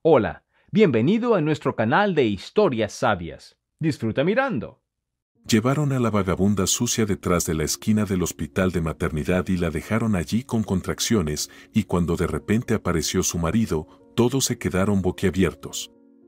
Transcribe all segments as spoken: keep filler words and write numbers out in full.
Hola, bienvenido a nuestro canal de historias sabias. Disfruta mirando. Llevaron a la vagabunda sucia detrás de la esquina del hospital de maternidad y la dejaron allí con contracciones, y cuando de repente apareció su marido, todos se quedaron boquiabiertos.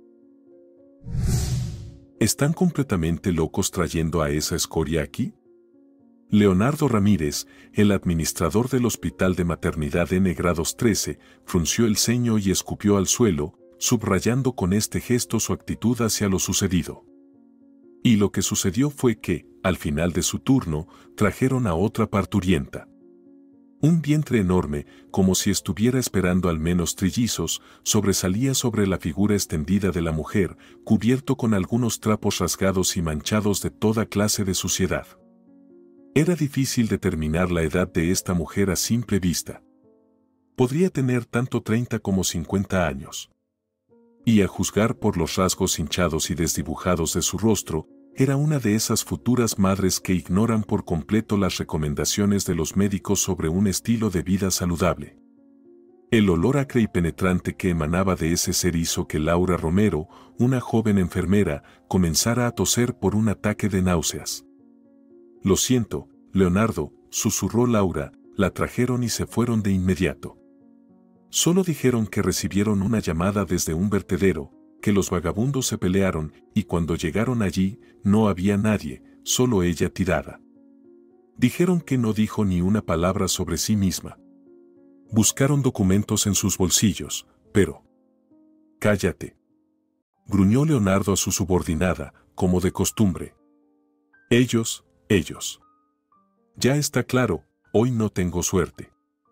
¿Están completamente locos trayendo a esa escoria aquí? Leonardo Ramírez, el administrador del hospital de maternidad N grados trece, frunció el ceño y escupió al suelo, subrayando con este gesto su actitud hacia lo sucedido. Y lo que sucedió fue que, al final de su turno, trajeron a otra parturienta. Un vientre enorme, como si estuviera esperando al menos trillizos, sobresalía sobre la figura extendida de la mujer, cubierto con algunos trapos rasgados y manchados de toda clase de suciedad. Era difícil determinar la edad de esta mujer a simple vista. Podría tener tanto treinta como cincuenta años. Y a juzgar por los rasgos hinchados y desdibujados de su rostro, era una de esas futuras madres que ignoran por completo las recomendaciones de los médicos sobre un estilo de vida saludable. El olor acre y penetrante que emanaba de ese ser hizo que Laura Romero, una joven enfermera, comenzara a toser por un ataque de náuseas. «Lo siento, Leonardo», susurró Laura, la trajeron y se fueron de inmediato. Solo dijeron que recibieron una llamada desde un vertedero, que los vagabundos se pelearon, y cuando llegaron allí, no había nadie, solo ella tirada. Dijeron que no dijo ni una palabra sobre sí misma. Buscaron documentos en sus bolsillos, pero... «Cállate», gruñó Leonardo a su subordinada, como de costumbre. «Ellos, ellos. Ya está claro, hoy no tengo suerte».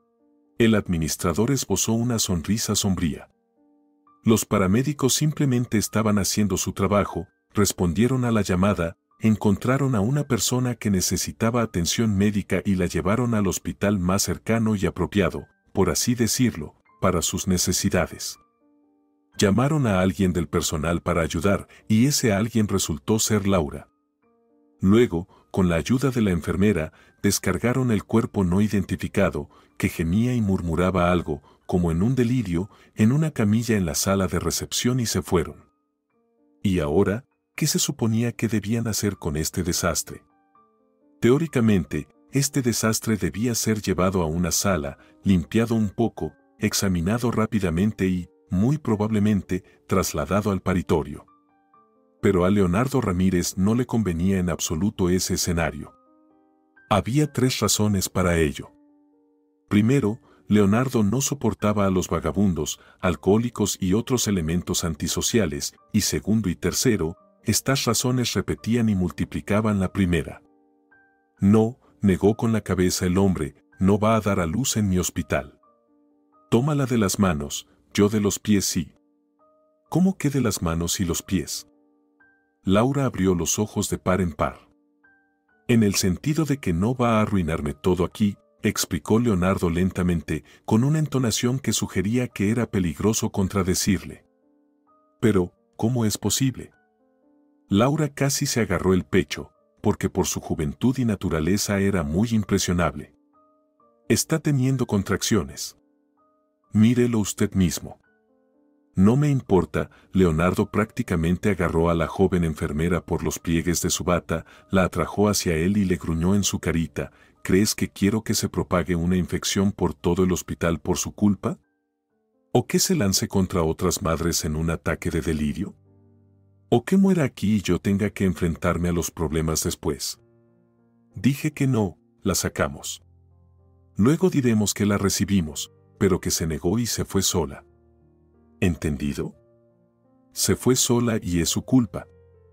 El administrador esbozó una sonrisa sombría. Los paramédicos simplemente estaban haciendo su trabajo, respondieron a la llamada, encontraron a una persona que necesitaba atención médica y la llevaron al hospital más cercano y apropiado, por así decirlo, para sus necesidades. Llamaron a alguien del personal para ayudar, y ese alguien resultó ser Laura. Luego, con la ayuda de la enfermera, descargaron el cuerpo no identificado, que gemía y murmuraba algo, como en un delirio, en una camilla en la sala de recepción y se fueron. ¿Y ahora, qué se suponía que debían hacer con este desastre? Teóricamente, este desastre debía ser llevado a una sala, limpiado un poco, examinado rápidamente y, muy probablemente, trasladado al paritorio. Pero a Leonardo Ramírez no le convenía en absoluto ese escenario. Había tres razones para ello. Primero, Leonardo no soportaba a los vagabundos, alcohólicos y otros elementos antisociales, y segundo y tercero, estas razones repetían y multiplicaban la primera. «No», negó con la cabeza el hombre, «no va a dar a luz en mi hospital. Tómala de las manos, yo de los pies sí». «¿Cómo que de las manos y los pies?». Laura abrió los ojos de par en par. «En el sentido de que no va a arruinarme todo aquí», explicó Leonardo lentamente, con una entonación que sugería que era peligroso contradecirle. «Pero, ¿cómo es posible?». Laura casi se agarró el pecho, porque por su juventud y naturaleza era muy impresionable. «Está teniendo contracciones. Mírelo usted mismo». «No me importa», Leonardo prácticamente agarró a la joven enfermera por los pliegues de su bata, la atrajo hacia él y le gruñó en su carita, «¿Crees que quiero que se propague una infección por todo el hospital por su culpa? ¿O que se lance contra otras madres en un ataque de delirio? ¿O que muera aquí y yo tenga que enfrentarme a los problemas después? Dije que no, la sacamos. Luego diremos que la recibimos, pero que se negó y se fue sola. ¿Entendido? Se fue sola y es su culpa.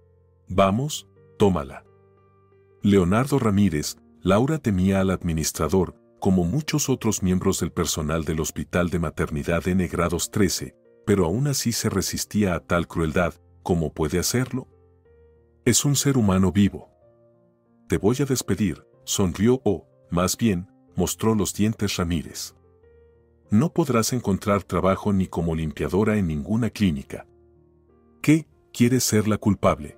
Vamos, tómala». Leonardo Ramírez, Laura temía al administrador, como muchos otros miembros del personal del hospital de maternidad N grados trece, pero aún así se resistía a tal crueldad. ¿Cómo puede hacerlo? Es un ser humano vivo. Te voy a despedir, sonrió o, más bien, mostró los dientes Ramírez. No podrás encontrar trabajo ni como limpiadora en ninguna clínica. ¿Qué? ¿Quieres ser la culpable?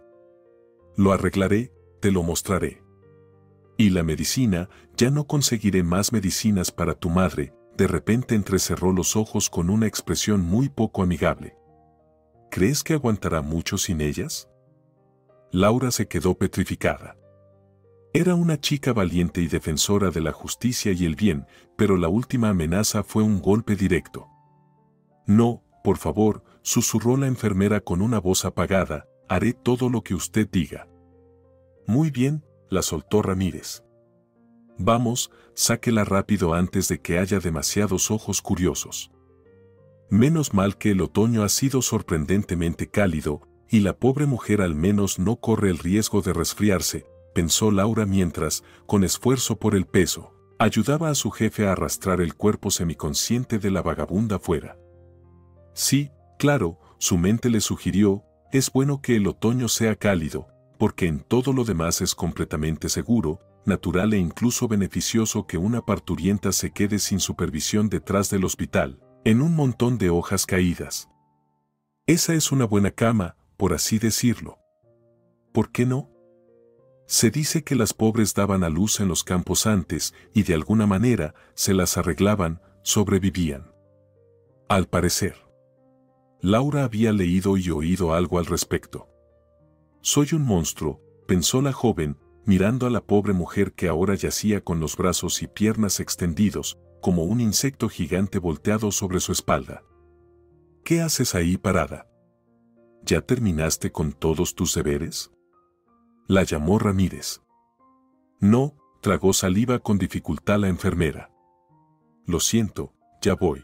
Lo arreglaré, te lo mostraré. Y la medicina, ya no conseguiré más medicinas para tu madre. De repente entrecerró los ojos con una expresión muy poco amigable. ¿Crees que aguantará mucho sin ellas? Laura se quedó petrificada. Era una chica valiente y defensora de la justicia y el bien, pero la última amenaza fue un golpe directo. No, por favor, susurró la enfermera con una voz apagada, haré todo lo que usted diga. Muy bien, la soltó Ramírez. Vamos, sáquela rápido antes de que haya demasiados ojos curiosos. Menos mal que el otoño ha sido sorprendentemente cálido, y la pobre mujer al menos no corre el riesgo de resfriarse, pensó Laura mientras, con esfuerzo por el peso, ayudaba a su jefe a arrastrar el cuerpo semiconsciente de la vagabunda fuera. Sí, claro, su mente le sugirió, es bueno que el otoño sea cálido, porque en todo lo demás es completamente seguro, natural e incluso beneficioso que una parturienta se quede sin supervisión detrás del hospital, en un montón de hojas caídas. Esa es una buena cama, por así decirlo. ¿Por qué no? Se dice que las pobres daban a luz en los campos antes y de alguna manera se las arreglaban, sobrevivían. Al parecer. Laura había leído y oído algo al respecto. Soy un monstruo, pensó la joven, mirando a la pobre mujer que ahora yacía con los brazos y piernas extendidos, como un insecto gigante volteado sobre su espalda. ¿Qué haces ahí parada? ¿Ya terminaste con todos tus deberes? La llamó Ramírez. No, tragó saliva con dificultad la enfermera. Lo siento, ya voy.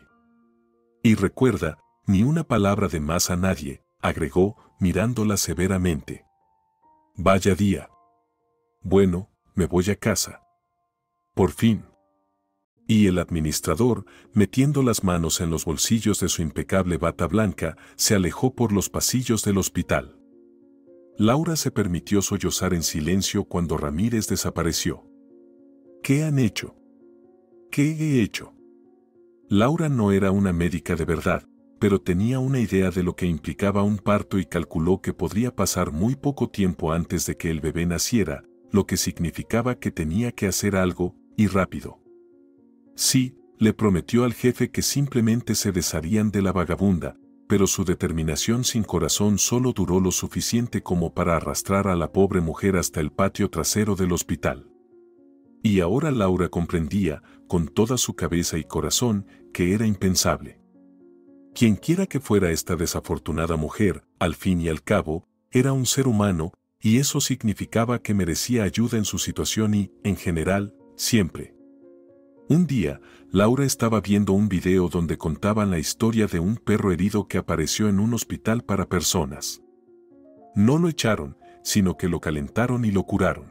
Y recuerda, ni una palabra de más a nadie, agregó, mirándola severamente. Vaya día. Bueno, me voy a casa. Por fin. Y el administrador, metiendo las manos en los bolsillos de su impecable bata blanca, se alejó por los pasillos del hospital. Laura se permitió sollozar en silencio cuando Ramírez desapareció. ¿Qué han hecho? ¿Qué he hecho? Laura no era una médica de verdad, pero tenía una idea de lo que implicaba un parto y calculó que podría pasar muy poco tiempo antes de que el bebé naciera, lo que significaba que tenía que hacer algo, y rápido. Sí, le prometió al jefe que simplemente se desharían de la vagabunda, pero su determinación sin corazón solo duró lo suficiente como para arrastrar a la pobre mujer hasta el patio trasero del hospital. Y ahora Laura comprendía, con toda su cabeza y corazón, que era impensable. Quienquiera que fuera esta desafortunada mujer, al fin y al cabo, era un ser humano, y eso significaba que merecía ayuda en su situación y, en general, siempre. Un día, Laura estaba viendo un video donde contaban la historia de un perro herido que apareció en un hospital para personas. No lo echaron, sino que lo calentaron y lo curaron.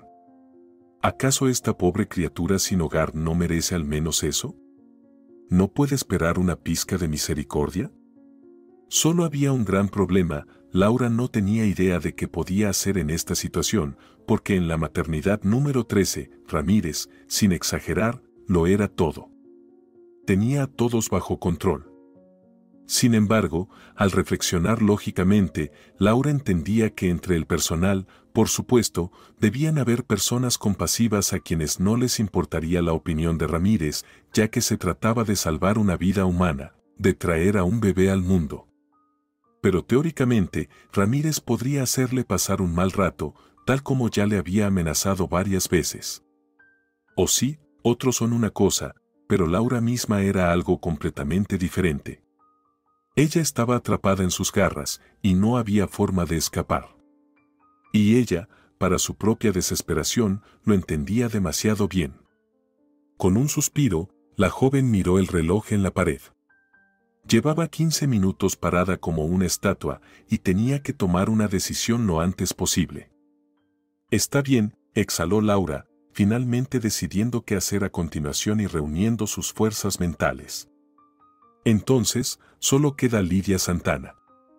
¿Acaso esta pobre criatura sin hogar no merece al menos eso? ¿No puede esperar una pizca de misericordia? Solo había un gran problema, Laura no tenía idea de qué podía hacer en esta situación, porque en la maternidad número trece, Ramírez, sin exagerar, lo era todo. Tenía a todos bajo control. Sin embargo, al reflexionar lógicamente, Laura entendía que entre el personal, por supuesto, debían haber personas compasivas a quienes no les importaría la opinión de Ramírez, ya que se trataba de salvar una vida humana, de traer a un bebé al mundo. Pero teóricamente, Ramírez podría hacerle pasar un mal rato, tal como ya le había amenazado varias veces. O sí, otros son una cosa, pero Laura misma era algo completamente diferente. Ella estaba atrapada en sus garras, y no había forma de escapar. Y ella, para su propia desesperación, lo entendía demasiado bien. Con un suspiro, la joven miró el reloj en la pared. Llevaba quince minutos parada como una estatua, y tenía que tomar una decisión lo antes posible. Está bien, exhaló Laura, finalmente decidiendo qué hacer a continuación y reuniendo sus fuerzas mentales. Entonces, solo queda Lidia Santana.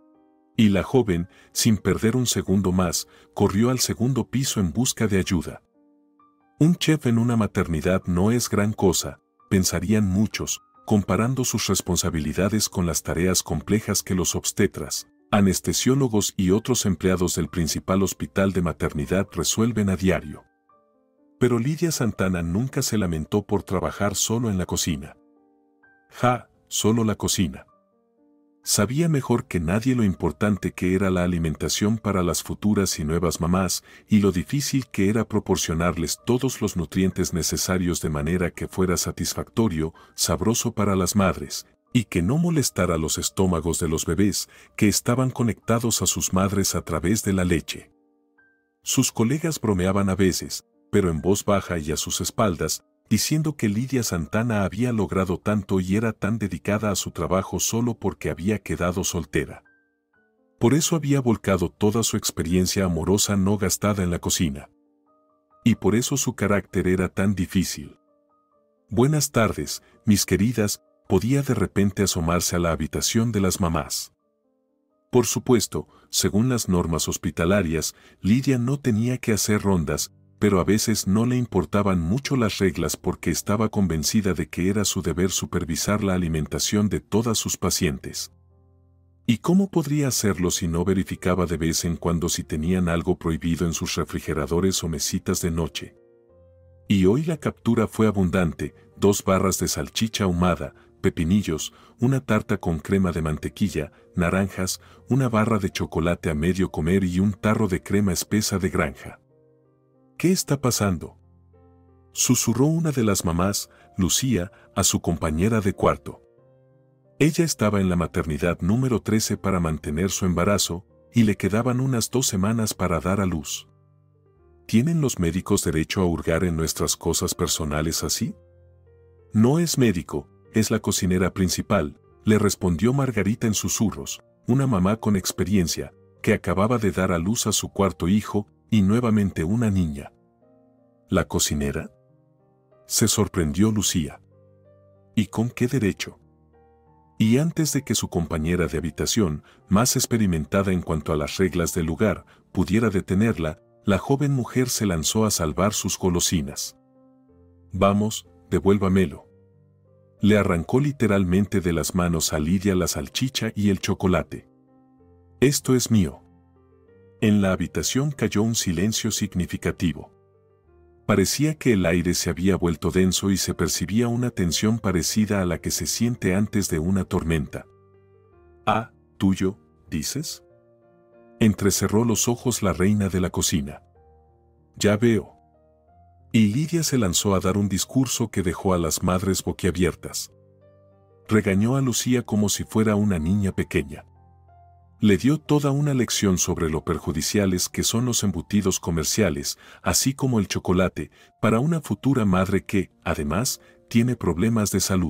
Y la joven, sin perder un segundo más, corrió al segundo piso en busca de ayuda. Un chef en una maternidad no es gran cosa, pensarían muchos, comparando sus responsabilidades con las tareas complejas que los obstetras, anestesiólogos y otros empleados del principal hospital de maternidad resuelven a diario. Pero Lidia Santana nunca se lamentó por trabajar solo en la cocina. Ja, solo la cocina. Sabía mejor que nadie lo importante que era la alimentación para las futuras y nuevas mamás y lo difícil que era proporcionarles todos los nutrientes necesarios de manera que fuera satisfactorio, sabroso para las madres, y que no molestara los estómagos de los bebés que estaban conectados a sus madres a través de la leche. Sus colegas bromeaban a veces, pero en voz baja y a sus espaldas, diciendo que Lidia Santana había logrado tanto y era tan dedicada a su trabajo solo porque había quedado soltera. Por eso había volcado toda su experiencia amorosa no gastada en la cocina. Y por eso su carácter era tan difícil. Buenas tardes, mis queridas, podía de repente asomarse a la habitación de las mamás. Por supuesto, según las normas hospitalarias, Lidia no tenía que hacer rondas, pero a veces no le importaban mucho las reglas porque estaba convencida de que era su deber supervisar la alimentación de todas sus pacientes. ¿Y cómo podría hacerlo si no verificaba de vez en cuando si tenían algo prohibido en sus refrigeradores o mesitas de noche? Y hoy la captura fue abundante: dos barras de salchicha ahumada, pepinillos, una tarta con crema de mantequilla, naranjas, una barra de chocolate a medio comer y un tarro de crema espesa de granja. ¿Qué está pasando?, susurró una de las mamás, Lucía, a su compañera de cuarto. Ella estaba en la maternidad número trece para mantener su embarazo, y le quedaban unas dos semanas para dar a luz. ¿Tienen los médicos derecho a hurgar en nuestras cosas personales así? No es médico, es la cocinera principal, le respondió Margarita en susurros, una mamá con experiencia, que acababa de dar a luz a su cuarto hijo, y nuevamente una niña. ¿La cocinera?, se sorprendió Lucía. ¿Y con qué derecho? Y antes de que su compañera de habitación, más experimentada en cuanto a las reglas del lugar, pudiera detenerla, la joven mujer se lanzó a salvar sus golosinas. Vamos, devuélvamelo. Le arrancó literalmente de las manos a Lidia la salchicha y el chocolate. Esto es mío. En la habitación cayó un silencio significativo. Parecía que el aire se había vuelto denso y se percibía una tensión parecida a la que se siente antes de una tormenta. «Ah, tuyo, ¿dices?», entrecerró los ojos la reina de la cocina. «Ya veo». Y Lidia se lanzó a dar un discurso que dejó a las madres boquiabiertas. Regañó a Lucía como si fuera una niña pequeña. Le dio toda una lección sobre lo perjudiciales que son los embutidos comerciales, así como el chocolate, para una futura madre que, además, tiene problemas de salud.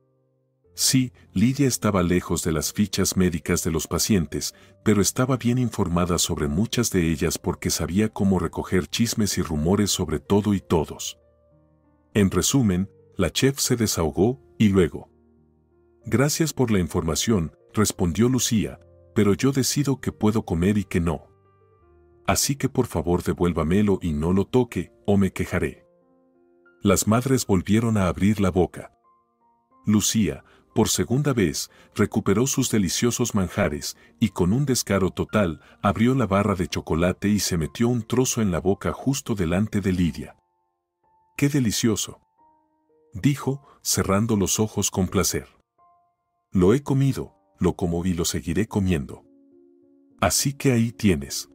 Sí, Lidia estaba lejos de las fichas médicas de los pacientes, pero estaba bien informada sobre muchas de ellas porque sabía cómo recoger chismes y rumores sobre todo y todos. En resumen, la chef se desahogó, y luego: «Gracias por la información», respondió Lucía, «pero yo decido que puedo comer y que no. Así que por favor devuélvamelo y no lo toque, o me quejaré». Las madres volvieron a abrir la boca. Lucía, por segunda vez, recuperó sus deliciosos manjares, y con un descaro total, abrió la barra de chocolate y se metió un trozo en la boca justo delante de Lidia. «¡Qué delicioso!», dijo, cerrando los ojos con placer. «Lo he comido, lo como y lo seguiré comiendo. Así que ahí tienes».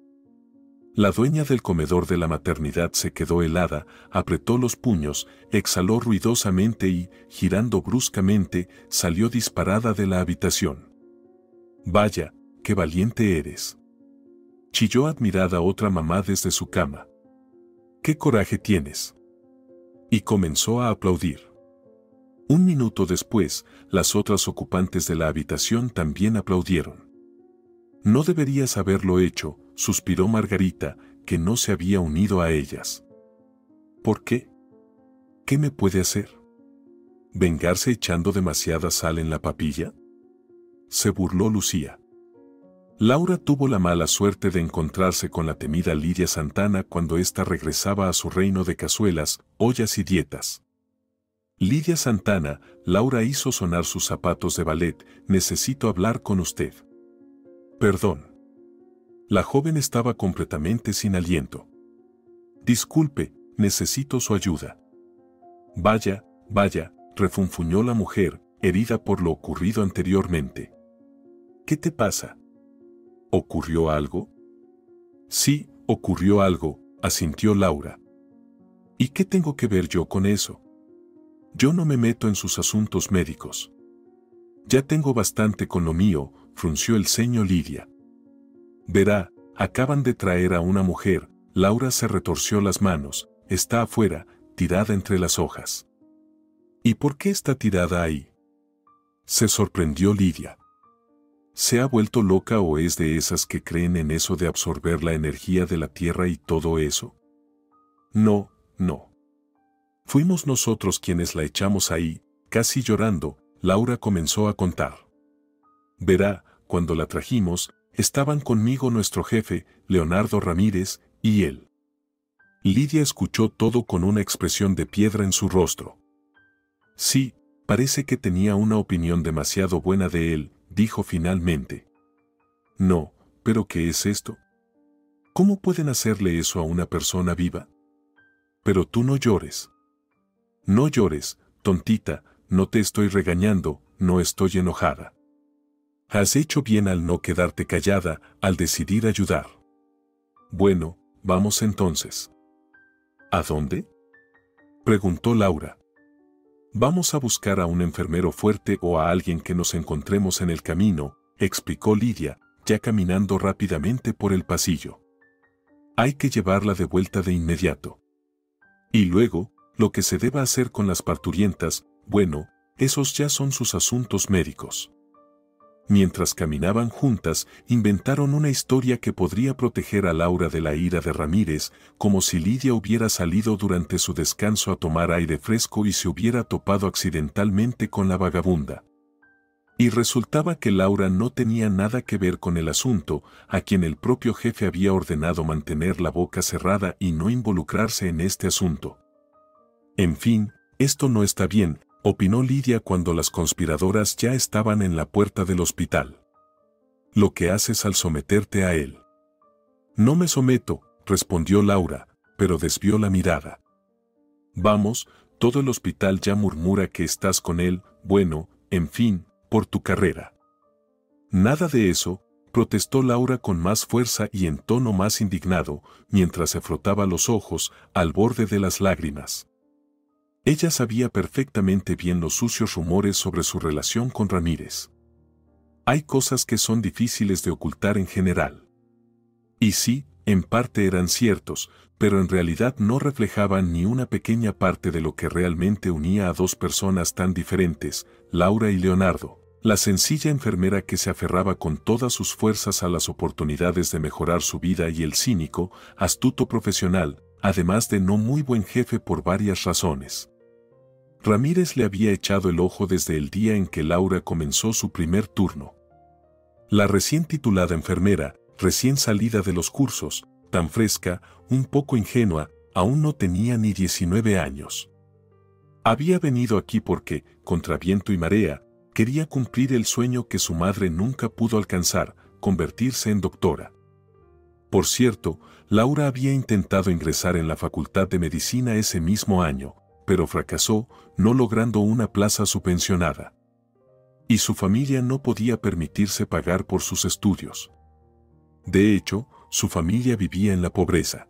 La dueña del comedor de la maternidad se quedó helada, apretó los puños, exhaló ruidosamente y, girando bruscamente, salió disparada de la habitación. «Vaya, qué valiente eres», chilló admirada otra mamá desde su cama. «¡Qué coraje tienes!». Y comenzó a aplaudir. Un minuto después, las otras ocupantes de la habitación también aplaudieron. «No deberías haberlo hecho», suspiró Margarita, que no se había unido a ellas. «¿Por qué? ¿Qué me puede hacer? ¿Vengarse echando demasiada sal en la papilla?», se burló Lucía. Laura tuvo la mala suerte de encontrarse con la temida Lidia Santana cuando ésta regresaba a su reino de cazuelas, ollas y dietas. «Lidia Santana», Laura hizo sonar sus zapatos de ballet, «necesito hablar con usted». «Perdón». La joven estaba completamente sin aliento. «Disculpe, necesito su ayuda». «Vaya, vaya», refunfuñó la mujer, herida por lo ocurrido anteriormente. ¿Qué te pasa? ¿Ocurrió algo? Sí, ocurrió algo, asintió Laura. ¿Y qué tengo que ver yo con eso? Yo no me meto en sus asuntos médicos. Ya tengo bastante con lo mío, frunció el ceño Lidia. Verá, acaban de traer a una mujer. Laura se retorció las manos. Está afuera, tirada entre las hojas. ¿Y por qué está tirada ahí? Se sorprendió Lidia. ¿Se ha vuelto loca o es de esas que creen en eso de absorber la energía de la tierra y todo eso? No, no. Fuimos nosotros quienes la echamos ahí. Casi llorando, Laura comenzó a contar. Verá, cuando la trajimos, estaban conmigo nuestro jefe, Leonardo Ramírez, y él. Lidia escuchó todo con una expresión de piedra en su rostro. Sí, parece que tenía una opinión demasiado buena de él, dijo finalmente. No, pero ¿qué es esto? ¿Cómo pueden hacerle eso a una persona viva? Pero tú no llores. No llores, tontita, no te estoy regañando, no estoy enojada. Has hecho bien al no quedarte callada, al decidir ayudar. Bueno, vamos entonces. ¿A dónde? Preguntó Laura. Vamos a buscar a un enfermero fuerte o a alguien que nos encontremos en el camino, explicó Lidia, ya caminando rápidamente por el pasillo. Hay que llevarla de vuelta de inmediato. Y luego, lo que se deba hacer con las parturientas, bueno, esos ya son sus asuntos médicos. Mientras caminaban juntas, inventaron una historia que podría proteger a Laura de la ira de Ramírez, como si Lidia hubiera salido durante su descanso a tomar aire fresco y se hubiera topado accidentalmente con la vagabunda. Y resultaba que Laura no tenía nada que ver con el asunto, a quien el propio jefe había ordenado mantener la boca cerrada y no involucrarse en este asunto. En fin, esto no está bien, opinó Lidia cuando las conspiradoras ya estaban en la puerta del hospital. Lo que haces al someterte a él. No me someto, respondió Laura, pero desvió la mirada. Vamos, todo el hospital ya murmura que estás con él, bueno, en fin, por tu carrera. Nada de eso, protestó Laura con más fuerza y en tono más indignado, mientras se frotaba los ojos, al borde de las lágrimas. Ella sabía perfectamente bien los sucios rumores sobre su relación con Ramírez. Hay cosas que son difíciles de ocultar en general. Y sí, en parte eran ciertos, pero en realidad no reflejaban ni una pequeña parte de lo que realmente unía a dos personas tan diferentes, Laura y Leonardo, la sencilla enfermera que se aferraba con todas sus fuerzas a las oportunidades de mejorar su vida y el cínico, astuto profesional, además de no muy buen jefe por varias razones. Ramírez le había echado el ojo desde el día en que Laura comenzó su primer turno. La recién titulada enfermera, recién salida de los cursos, tan fresca, un poco ingenua, aún no tenía ni diecinueve años. Había venido aquí porque, contra viento y marea, quería cumplir el sueño que su madre nunca pudo alcanzar, convertirse en doctora. Por cierto, Laura había intentado ingresar en la Facultad de Medicina ese mismo año, pero fracasó, no logrando una plaza subvencionada. Y su familia no podía permitirse pagar por sus estudios. De hecho, su familia vivía en la pobreza.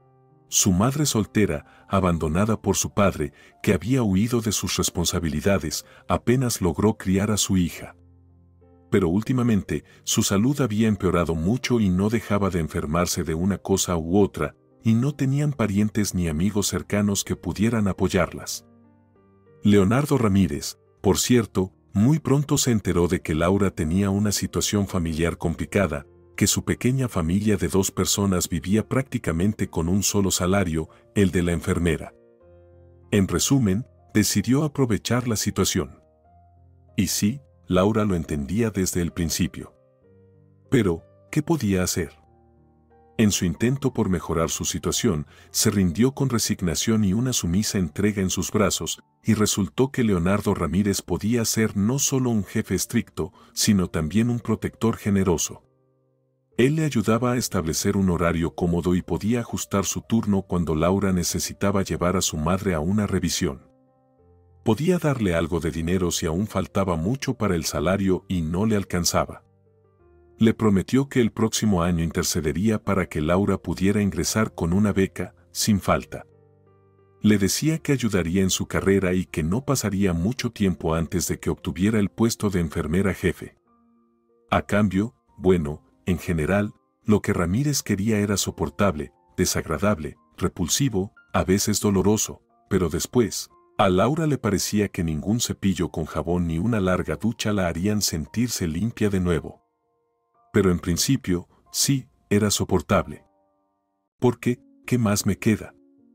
Su madre soltera, abandonada por su padre, que había huido de sus responsabilidades, apenas logró criar a su hija. Pero últimamente, su salud había empeorado mucho y no dejaba de enfermarse de una cosa u otra, y no tenían parientes ni amigos cercanos que pudieran apoyarlas. Leonardo Ramírez, por cierto, muy pronto se enteró de que Laura tenía una situación familiar complicada, que su pequeña familia de dos personas vivía prácticamente con un solo salario, el de la enfermera. En resumen, decidió aprovechar la situación. Y sí, Laura lo entendía desde el principio. Pero, ¿qué podía hacer? En su intento por mejorar su situación, se rindió con resignación y una sumisa entrega en sus brazos, y resultó que Leonardo Ramírez podía ser no solo un jefe estricto, sino también un protector generoso. Él le ayudaba a establecer un horario cómodo y podía ajustar su turno cuando Laura necesitaba llevar a su madre a una revisión. Podía darle algo de dinero si aún faltaba mucho para el salario y no le alcanzaba. Le prometió que el próximo año intercedería para que Laura pudiera ingresar con una beca, sin falta. Le decía que ayudaría en su carrera y que no pasaría mucho tiempo antes de que obtuviera el puesto de enfermera jefe. A cambio, bueno, en general, lo que Ramírez quería era soportable, desagradable, repulsivo, a veces doloroso, pero después, a Laura le parecía que ningún cepillo con jabón ni una larga ducha la harían sentirse limpia de nuevo. Pero en principio, sí, era soportable. Porque, ¿qué más me queda?,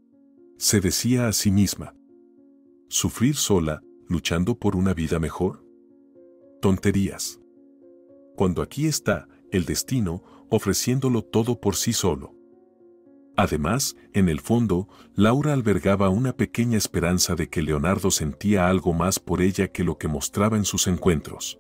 se decía a sí misma. ¿Sufrir sola, luchando por una vida mejor? Tonterías. Cuando aquí está, el destino, ofreciéndolo todo por sí solo. Además, en el fondo, Laura albergaba una pequeña esperanza de que Leonardo sentía algo más por ella que lo que mostraba en sus encuentros.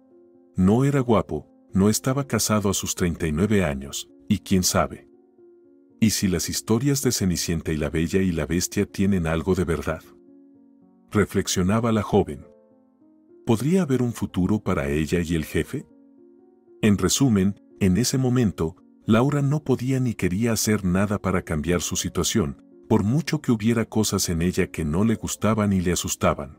No era guapo, no estaba casado a sus treinta y nueve años, y quién sabe. ¿Y si las historias de Cenicienta y la Bella y la Bestia tienen algo de verdad?, reflexionaba la joven. ¿Podría haber un futuro para ella y el jefe? En resumen, en ese momento, Laura no podía ni quería hacer nada para cambiar su situación, por mucho que hubiera cosas en ella que no le gustaban y le asustaban.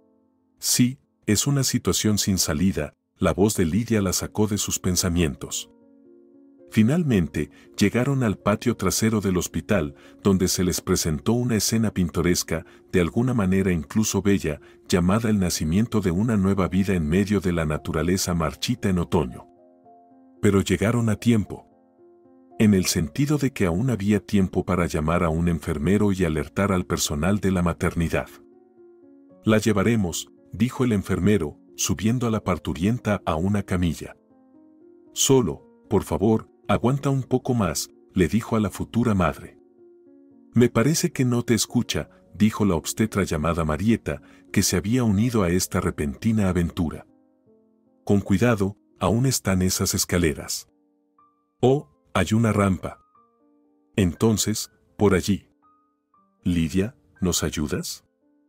Sí, es una situación sin salida, la voz de Lidia la sacó de sus pensamientos. Finalmente, llegaron al patio trasero del hospital, donde se les presentó una escena pintoresca, de alguna manera incluso bella, llamada el nacimiento de una nueva vida en medio de la naturaleza marchita en otoño. Pero llegaron a tiempo. En el sentido de que aún había tiempo para llamar a un enfermero y alertar al personal de la maternidad. «La llevaremos», dijo el enfermero, subiendo a la parturienta a una camilla. «Solo, por favor, aguanta un poco más», le dijo a la futura madre. «Me parece que no te escucha», dijo la obstetra llamada Marieta, que se había unido a esta repentina aventura. «Con cuidado, aún están esas escaleras». «Oh, hay una rampa». «Entonces, por allí». «Lidia, ¿nos ayudas?».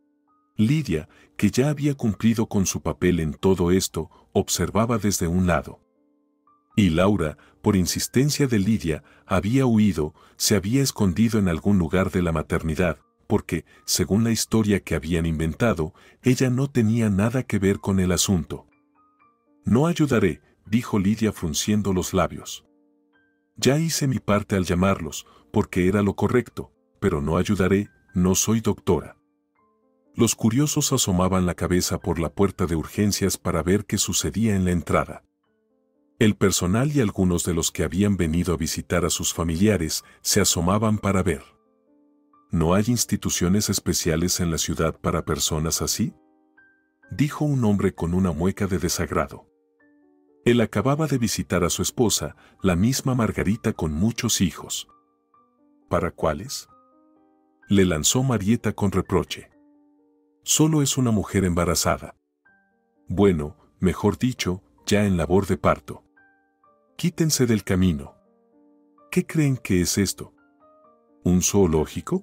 Lidia, que ya había cumplido con su papel en todo esto, observaba desde un lado. Y Laura, por insistencia de Lidia, había huido, se había escondido en algún lugar de la maternidad, porque, según la historia que habían inventado, ella no tenía nada que ver con el asunto. «No ayudaré», dijo Lidia frunciendo los labios. «Ya hice mi parte al llamarlos, porque era lo correcto, pero no ayudaré, no soy doctora». Los curiosos asomaban la cabeza por la puerta de urgencias para ver qué sucedía en la entrada. El personal y algunos de los que habían venido a visitar a sus familiares se asomaban para ver. ¿No hay instituciones especiales en la ciudad para personas así?, dijo un hombre con una mueca de desagrado. Él acababa de visitar a su esposa, la misma Margarita con muchos hijos. ¿Para cuáles?, le lanzó Marieta con reproche. Solo es una mujer embarazada. Bueno, mejor dicho, ya en labor de parto. Quítense del camino. ¿Qué creen que es esto? ¿Un zoológico?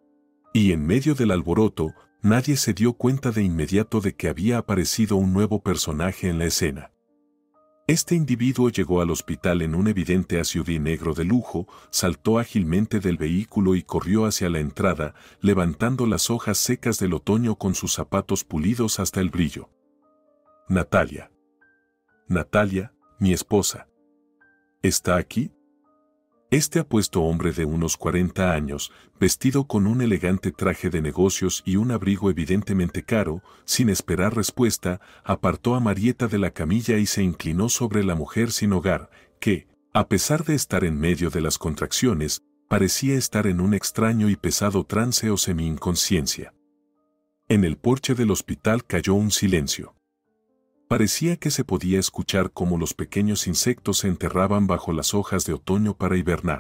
Y en medio del alboroto, nadie se dio cuenta de inmediato de que había aparecido un nuevo personaje en la escena. Este individuo llegó al hospital en un evidente S U V negro de lujo, saltó ágilmente del vehículo y corrió hacia la entrada, levantando las hojas secas del otoño con sus zapatos pulidos hasta el brillo. Natalia. Natalia, mi esposa. ¿Está aquí? Este apuesto hombre de unos cuarenta años, vestido con un elegante traje de negocios y un abrigo evidentemente caro, sin esperar respuesta, apartó a Marieta de la camilla y se inclinó sobre la mujer sin hogar, que, a pesar de estar en medio de las contracciones, parecía estar en un extraño y pesado trance o semi-inconsciencia. En el porche del hospital cayó un silencio. Parecía que se podía escuchar cómo los pequeños insectos se enterraban bajo las hojas de otoño para hibernar.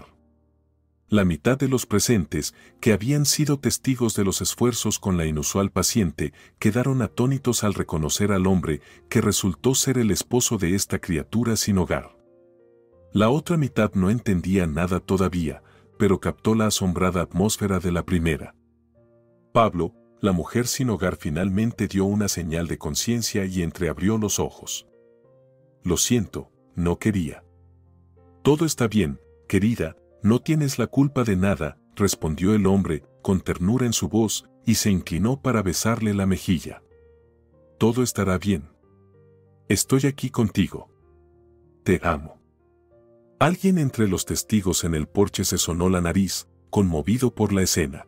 La mitad de los presentes, que habían sido testigos de los esfuerzos con la inusual paciente, quedaron atónitos al reconocer al hombre que resultó ser el esposo de esta criatura sin hogar. La otra mitad no entendía nada todavía, pero captó la asombrada atmósfera de la primera. Pablo, la mujer sin hogar, finalmente dio una señal de conciencia y entreabrió los ojos. «Lo siento, no quería. Todo está bien, querida, no tienes la culpa de nada, respondió el hombre, con ternura en su voz, y se inclinó para besarle la mejilla. Todo estará bien. Estoy aquí contigo. Te amo. Alguien entre los testigos en el porche se sonó la nariz, conmovido por la escena.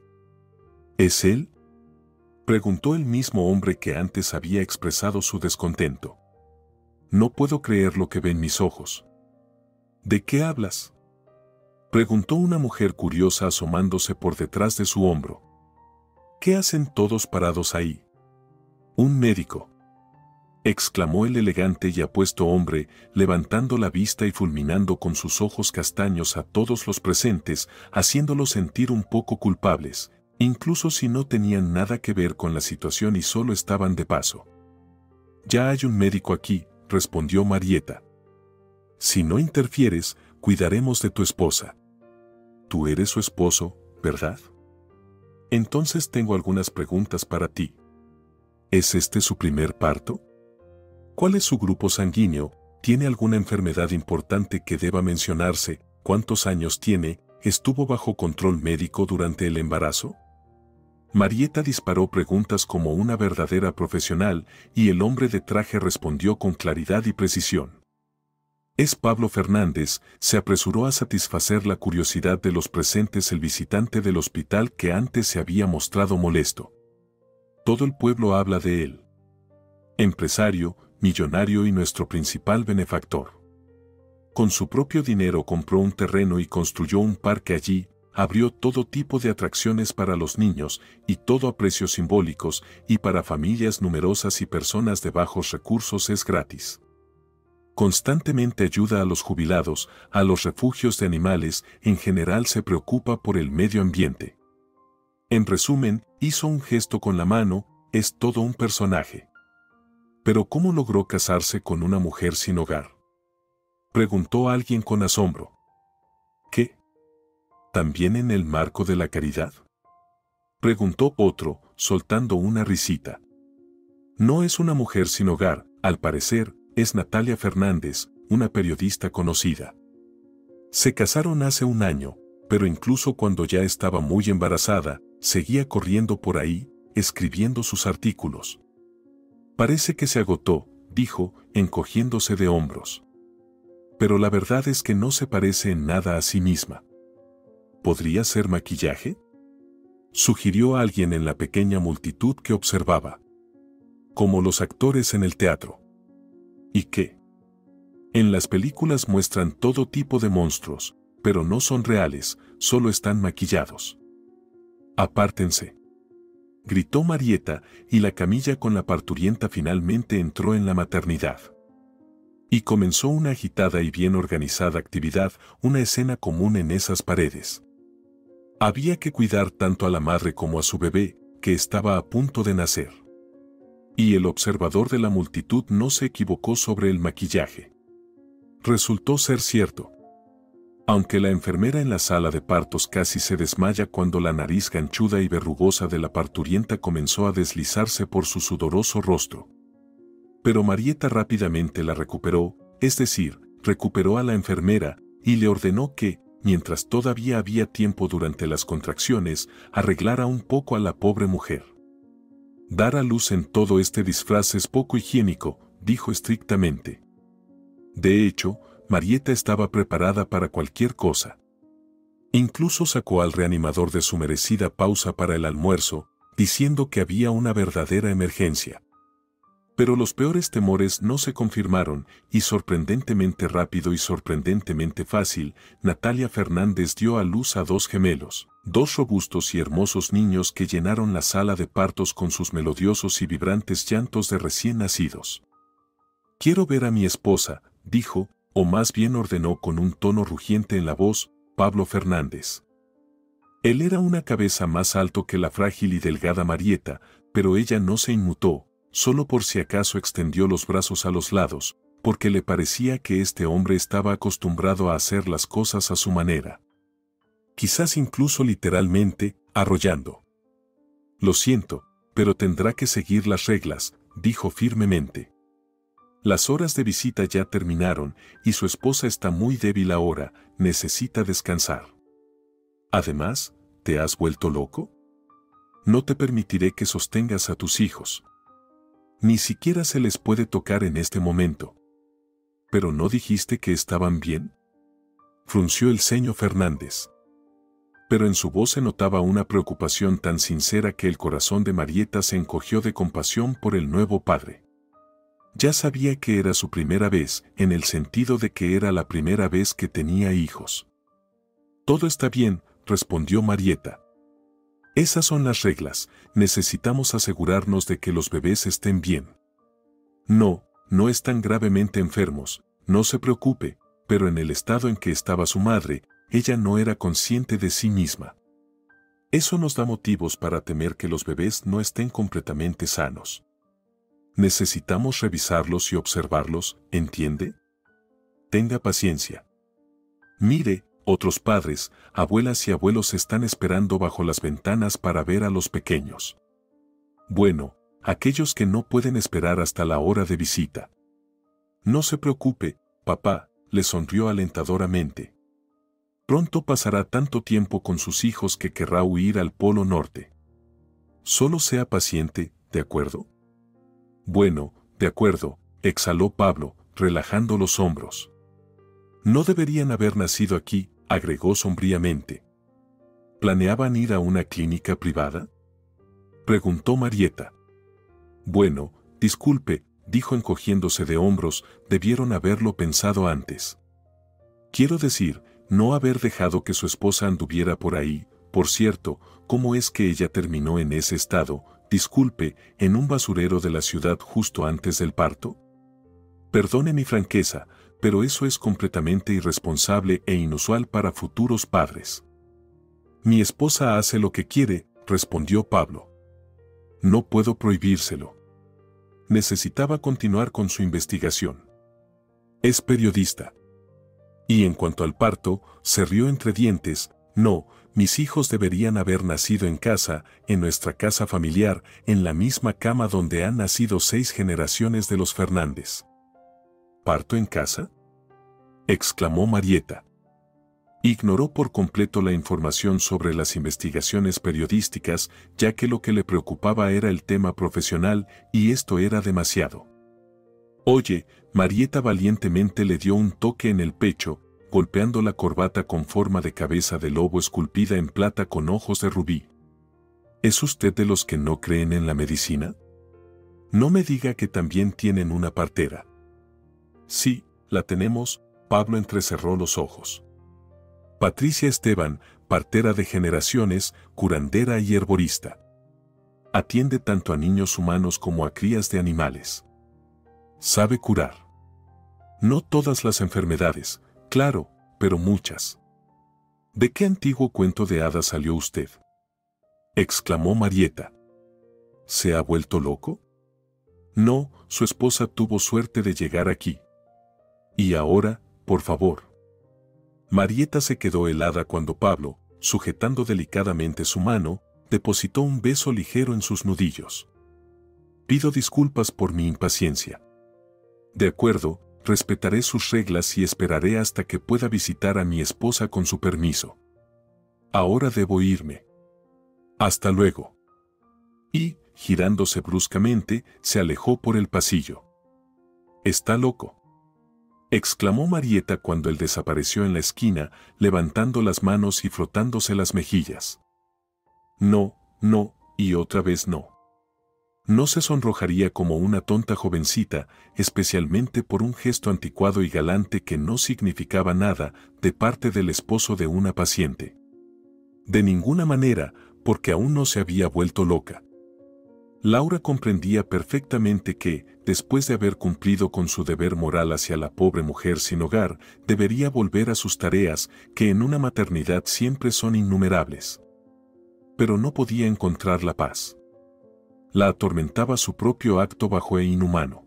¿Es él?, preguntó el mismo hombre que antes había expresado su descontento. No puedo creer lo que ven mis ojos. ¿De qué hablas?, preguntó una mujer curiosa asomándose por detrás de su hombro. ¿Qué hacen todos parados ahí? Un médico, exclamó el elegante y apuesto hombre, levantando la vista y fulminando con sus ojos castaños a todos los presentes, haciéndolos sentir un poco culpables, incluso si no tenían nada que ver con la situación y solo estaban de paso. Ya hay un médico aquí, respondió Marieta. Si no interfieres, cuidaremos de tu esposa. Tú eres su esposo, ¿verdad? Entonces tengo algunas preguntas para ti. ¿Es este su primer parto? ¿Cuál es su grupo sanguíneo? ¿Tiene alguna enfermedad importante que deba mencionarse? ¿Cuántos años tiene? ¿Estuvo bajo control médico durante el embarazo? Marieta disparó preguntas como una verdadera profesional y el hombre de traje respondió con claridad y precisión. Es Pablo Fernández, se apresuró a satisfacer la curiosidad de los presentes el visitante del hospital que antes se había mostrado molesto. Todo el pueblo habla de él. Empresario, millonario y nuestro principal benefactor. Con su propio dinero compró un terreno y construyó un parque allí, abrió todo tipo de atracciones para los niños y todo a precios simbólicos y para familias numerosas y personas de bajos recursos es gratis. Constantemente ayuda a los jubilados, a los refugios de animales, en general se preocupa por el medio ambiente. En resumen, hizo un gesto con la mano, es todo un personaje. ¿Pero cómo logró casarse con una mujer sin hogar?, preguntó alguien con asombro. ¿Qué? ¿También en el marco de la caridad?, preguntó otro, soltando una risita. No es una mujer sin hogar, al parecer, es Natalia Fernández, una periodista conocida. Se casaron hace un año, pero incluso cuando ya estaba muy embarazada, seguía corriendo por ahí, escribiendo sus artículos. Parece que se agotó, dijo, encogiéndose de hombros. Pero la verdad es que no se parece en nada a sí misma. ¿Podría ser maquillaje?, sugirió alguien en la pequeña multitud que observaba. Como los actores en el teatro. ¿Y qué? En las películas muestran todo tipo de monstruos, pero no son reales, solo están maquillados. Apártense, gritó Marieta, y la camilla con la parturienta finalmente entró en la maternidad. Y comenzó una agitada y bien organizada actividad, una escena común en esas paredes. Había que cuidar tanto a la madre como a su bebé, que estaba a punto de nacer. Y el observador de la multitud no se equivocó sobre el maquillaje. Resultó ser cierto. Aunque la enfermera en la sala de partos casi se desmaya cuando la nariz ganchuda y verrugosa de la parturienta comenzó a deslizarse por su sudoroso rostro. Pero Marieta rápidamente la recuperó, es decir, recuperó a la enfermera, y le ordenó que, mientras todavía había tiempo durante las contracciones, arreglara un poco a la pobre mujer. Dar a luz en todo este disfraz es poco higiénico, dijo estrictamente. De hecho, Marieta estaba preparada para cualquier cosa. Incluso sacó al reanimador de su merecida pausa para el almuerzo, diciendo que había una verdadera emergencia. Pero los peores temores no se confirmaron, y sorprendentemente rápido y sorprendentemente fácil, Natalia Fernández dio a luz a dos gemelos, dos robustos y hermosos niños que llenaron la sala de partos con sus melodiosos y vibrantes llantos de recién nacidos. «Quiero ver a mi esposa», dijo, o más bien ordenó con un tono rugiente en la voz, Pablo Fernández. Él era una cabeza más alto que la frágil y delgada Marieta, pero ella no se inmutó. Solo por si acaso extendió los brazos a los lados, porque le parecía que este hombre estaba acostumbrado a hacer las cosas a su manera. Quizás incluso literalmente, arrollando. «Lo siento, pero tendrá que seguir las reglas», dijo firmemente. Las horas de visita ya terminaron y su esposa está muy débil ahora, necesita descansar. Además, ¿te has vuelto loco? No te permitiré que sostengas a tus hijos. Ni siquiera se les puede tocar en este momento. ¿Pero no dijiste que estaban bien? Frunció el ceño Fernández. Pero en su voz se notaba una preocupación tan sincera que el corazón de Marieta se encogió de compasión por el nuevo padre. Ya sabía que era su primera vez, en el sentido de que era la primera vez que tenía hijos. Todo está bien, respondió Marieta. Esas son las reglas, necesitamos asegurarnos de que los bebés estén bien. No, no están gravemente enfermos, no se preocupe, pero en el estado en que estaba su madre, ella no era consciente de sí misma. Eso nos da motivos para temer que los bebés no estén completamente sanos. Necesitamos revisarlos y observarlos, ¿entiende? Tenga paciencia. Mire, otros padres, abuelas y abuelos están esperando bajo las ventanas para ver a los pequeños. Bueno, aquellos que no pueden esperar hasta la hora de visita. No se preocupe, papá, le sonrió alentadoramente. Pronto pasará tanto tiempo con sus hijos que querrá huir al Polo Norte. Solo sea paciente, ¿de acuerdo? Bueno, de acuerdo, exhaló Pablo, relajando los hombros. No deberían haber nacido aquí, agregó sombríamente. ¿Planeaban ir a una clínica privada? Preguntó Marieta. Bueno, disculpe, dijo encogiéndose de hombros, debieron haberlo pensado antes. Quiero decir, no haber dejado que su esposa anduviera por ahí. Por cierto, ¿cómo es que ella terminó en ese estado, disculpe, en un basurero de la ciudad justo antes del parto? Perdone mi franqueza, pero eso es completamente irresponsable e inusual para futuros padres. Mi esposa hace lo que quiere, respondió Pablo. No puedo prohibírselo. Necesitaba continuar con su investigación. Es periodista. Y en cuanto al parto, se rió entre dientes. No, mis hijos deberían haber nacido en casa, en nuestra casa familiar, en la misma cama donde han nacido seis generaciones de los Fernández. ¿Parto en casa?, exclamó Marieta. Ignoró por completo la información sobre las investigaciones periodísticas, ya que lo que le preocupaba era el tema profesional, y esto era demasiado. Oye, Marieta valientemente le dio un toque en el pecho, golpeando la corbata con forma de cabeza de lobo esculpida en plata con ojos de rubí. ¿Es usted de los que no creen en la medicina? No me diga que también tienen una partera. Sí, la tenemos, Pablo entrecerró los ojos. Patricia Esteban, partera de generaciones, curandera y herborista. Atiende tanto a niños humanos como a crías de animales. Sabe curar. No todas las enfermedades, claro, pero muchas. ¿De qué antiguo cuento de hadas salió usted?, exclamó Marieta. ¿Se ha vuelto loco? No, su esposa tuvo suerte de llegar aquí. Y ahora, por favor. Marieta se quedó helada cuando Pablo, sujetando delicadamente su mano, depositó un beso ligero en sus nudillos. Pido disculpas por mi impaciencia. De acuerdo, respetaré sus reglas y esperaré hasta que pueda visitar a mi esposa con su permiso. Ahora debo irme. Hasta luego. Y, girándose bruscamente, se alejó por el pasillo. ¿Está loco?, exclamó Marieta cuando él desapareció en la esquina, levantando las manos y frotándose las mejillas. No, no, y otra vez no. No se sonrojaría como una tonta jovencita, especialmente por un gesto anticuado y galante que no significaba nada de parte del esposo de una paciente. De ninguna manera, porque aún no se había vuelto loca. Laura comprendía perfectamente que, después de haber cumplido con su deber moral hacia la pobre mujer sin hogar, debería volver a sus tareas, que en una maternidad siempre son innumerables. Pero no podía encontrar la paz. La atormentaba su propio acto bajo e inhumano.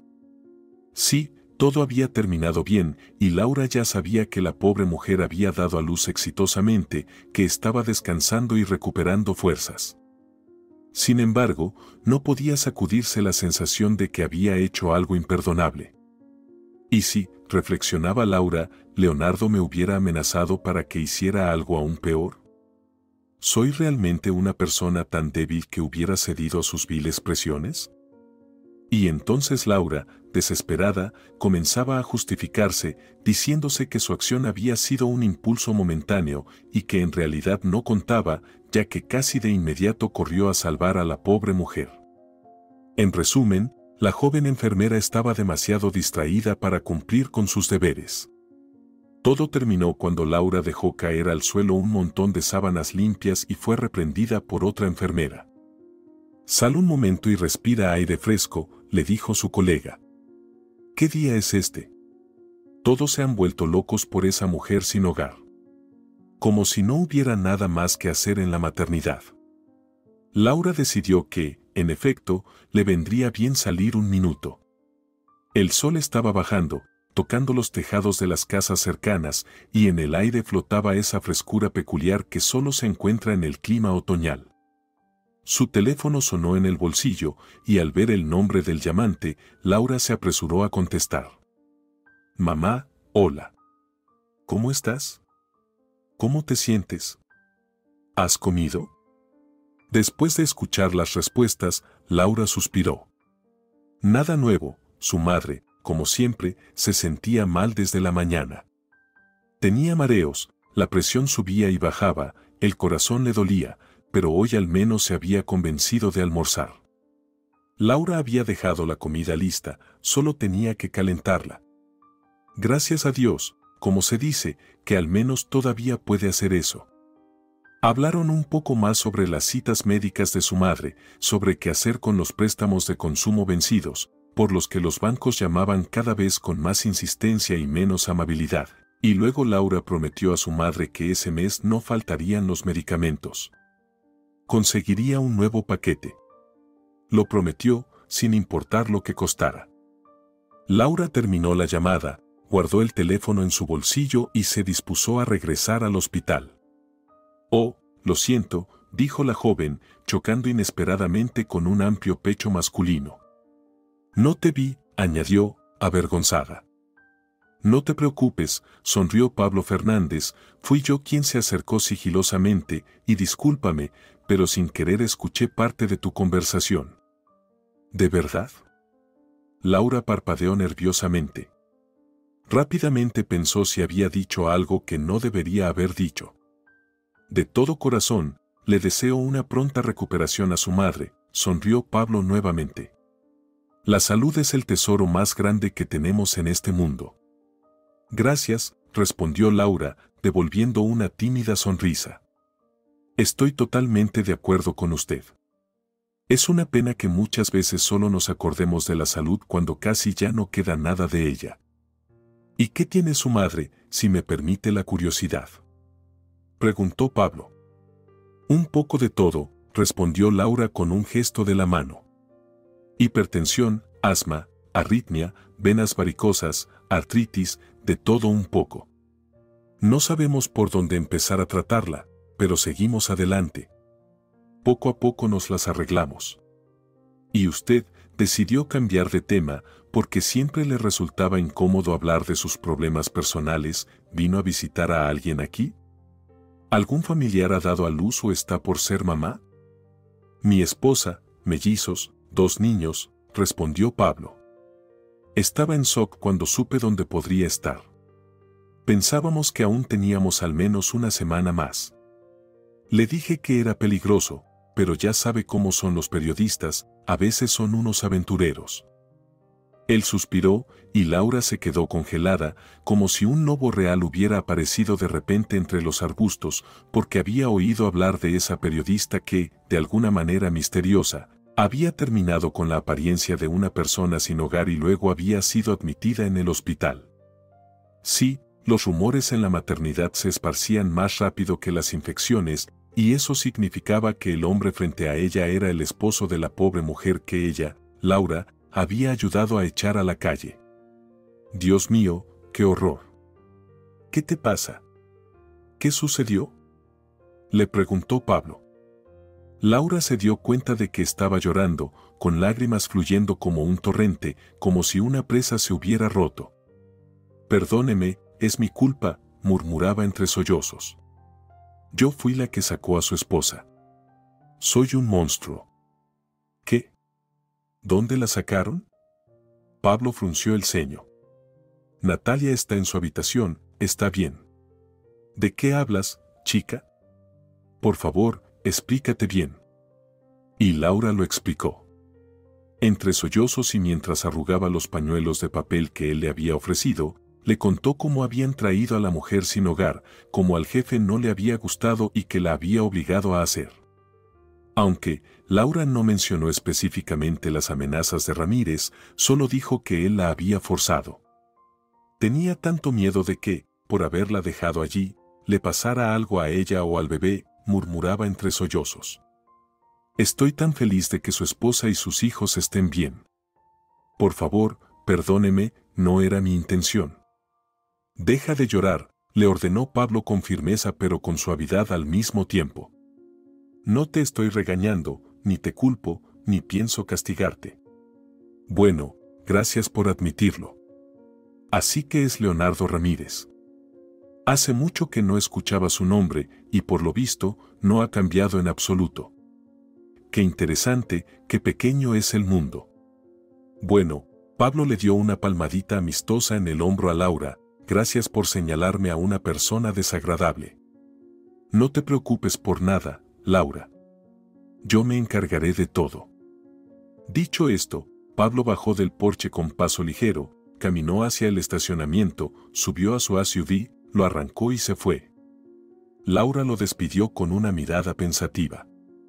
Sí, todo había terminado bien, y Laura ya sabía que la pobre mujer había dado a luz exitosamente, que estaba descansando y recuperando fuerzas. Sin embargo, no podía sacudirse la sensación de que había hecho algo imperdonable. Y si, reflexionaba Laura, Leonardo me hubiera amenazado para que hiciera algo aún peor. ¿Soy realmente una persona tan débil que hubiera cedido a sus viles presiones? Y entonces Laura, desesperada, comenzaba a justificarse, diciéndose que su acción había sido un impulso momentáneo y que en realidad no contaba, ya que casi de inmediato corrió a salvar a la pobre mujer. En resumen, la joven enfermera estaba demasiado distraída para cumplir con sus deberes. Todo terminó cuando Laura dejó caer al suelo un montón de sábanas limpias y fue reprendida por otra enfermera. «Sal un momento y respira aire fresco», le dijo su colega. «¿Qué día es este? Todos se han vuelto locos por esa mujer sin hogar. Como si no hubiera nada más que hacer en la maternidad». Laura decidió que, en efecto, le vendría bien salir un minuto. El sol estaba bajando, tocando los tejados de las casas cercanas, y en el aire flotaba esa frescura peculiar que solo se encuentra en el clima otoñal. Su teléfono sonó en el bolsillo, y al ver el nombre del llamante, Laura se apresuró a contestar. «Mamá, hola. ¿Cómo estás? ¿Cómo te sientes? ¿Has comido?». Después de escuchar las respuestas, Laura suspiró. Nada nuevo, su madre, como siempre, se sentía mal desde la mañana. Tenía mareos, la presión subía y bajaba, el corazón le dolía, pero hoy al menos se había convencido de almorzar. Laura había dejado la comida lista, solo tenía que calentarla. Gracias a Dios, como se dice, que al menos todavía puede hacer eso. Hablaron un poco más sobre las citas médicas de su madre, sobre qué hacer con los préstamos de consumo vencidos, por los que los bancos llamaban cada vez con más insistencia y menos amabilidad, y luego Laura prometió a su madre que ese mes no faltarían los medicamentos. Conseguiría un nuevo paquete. Lo prometió, sin importar lo que costara. Laura terminó la llamada, guardó el teléfono en su bolsillo y se dispuso a regresar al hospital. «Oh, lo siento», dijo la joven, chocando inesperadamente con un amplio pecho masculino. «No te vi», añadió, avergonzada. «No te preocupes», sonrió Pablo Fernández, «fui yo quien se acercó sigilosamente, y discúlpame, pero sin querer escuché parte de tu conversación». «¿De verdad?». Laura parpadeó nerviosamente. Rápidamente pensó si había dicho algo que no debería haber dicho. «De todo corazón, le deseo una pronta recuperación a su madre», sonrió Pablo nuevamente. «La salud es el tesoro más grande que tenemos en este mundo». «Gracias», respondió Laura, devolviendo una tímida sonrisa. «Estoy totalmente de acuerdo con usted. Es una pena que muchas veces solo nos acordemos de la salud cuando casi ya no queda nada de ella». «¿Y qué tiene su madre, si me permite la curiosidad?», preguntó Pablo. «Un poco de todo», respondió Laura con un gesto de la mano. «Hipertensión, asma, arritmia, venas varicosas, artritis, de todo un poco. No sabemos por dónde empezar a tratarla, pero seguimos adelante. Poco a poco nos las arreglamos». «¿Y usted decidió cambiar de tema porque siempre le resultaba incómodo hablar de sus problemas personales? ¿Vino a visitar a alguien aquí? ¿Algún familiar ha dado a luz o está por ser mamá?». «Mi esposa, mellizos, dos niños», respondió Pablo. «Estaba en shock cuando supe dónde podría estar. Pensábamos que aún teníamos al menos una semana más. Le dije que era peligroso, pero ya sabe cómo son los periodistas, a veces son unos aventureros». Él suspiró, y Laura se quedó congelada, como si un lobo real hubiera aparecido de repente entre los arbustos, porque había oído hablar de esa periodista que, de alguna manera misteriosa, había terminado con la apariencia de una persona sin hogar y luego había sido admitida en el hospital. Sí, los rumores en la maternidad se esparcían más rápido que las infecciones, y eso significaba que el hombre frente a ella era el esposo de la pobre mujer que ella, Laura, había ayudado a echar a la calle. «Dios mío, qué horror. ¿Qué te pasa? ¿Qué sucedió?», le preguntó Pablo. Laura se dio cuenta de que estaba llorando, con lágrimas fluyendo como un torrente, como si una presa se hubiera roto. Perdóneme, es mi culpa, murmuraba entre sollozos. Yo fui la que sacó a su esposa. Soy un monstruo. ¿Qué? ¿Dónde la sacaron? Pablo frunció el ceño. Natalia está en su habitación, está bien. ¿De qué hablas, chica? Por favor, explícate bien. Y Laura lo explicó. Entre sollozos y mientras arrugaba los pañuelos de papel que él le había ofrecido, le contó cómo habían traído a la mujer sin hogar, cómo al jefe no le había gustado y que la había obligado a hacer. Aunque Laura no mencionó específicamente las amenazas de Ramírez, solo dijo que él la había forzado. Tenía tanto miedo de que, por haberla dejado allí, le pasara algo a ella o al bebé, murmuraba entre sollozos. Estoy tan feliz de que su esposa y sus hijos estén bien. Por favor, perdóneme, no era mi intención. Deja de llorar, le ordenó Pablo con firmeza pero con suavidad al mismo tiempo. No te estoy regañando, ni te culpo, ni pienso castigarte. Bueno, gracias por admitirlo. Así que es Leonardo Ramírez. Hace mucho que no escuchaba su nombre y por lo visto no ha cambiado en absoluto. Qué interesante, qué pequeño es el mundo. Bueno, Pablo le dio una palmadita amistosa en el hombro a Laura. Gracias por señalarme a una persona desagradable. No te preocupes por nada, Laura. Yo me encargaré de todo. Dicho esto, Pablo bajó del porche con paso ligero, caminó hacia el estacionamiento, subió a su S U V, lo arrancó y se fue. Laura lo despidió con una mirada pensativa.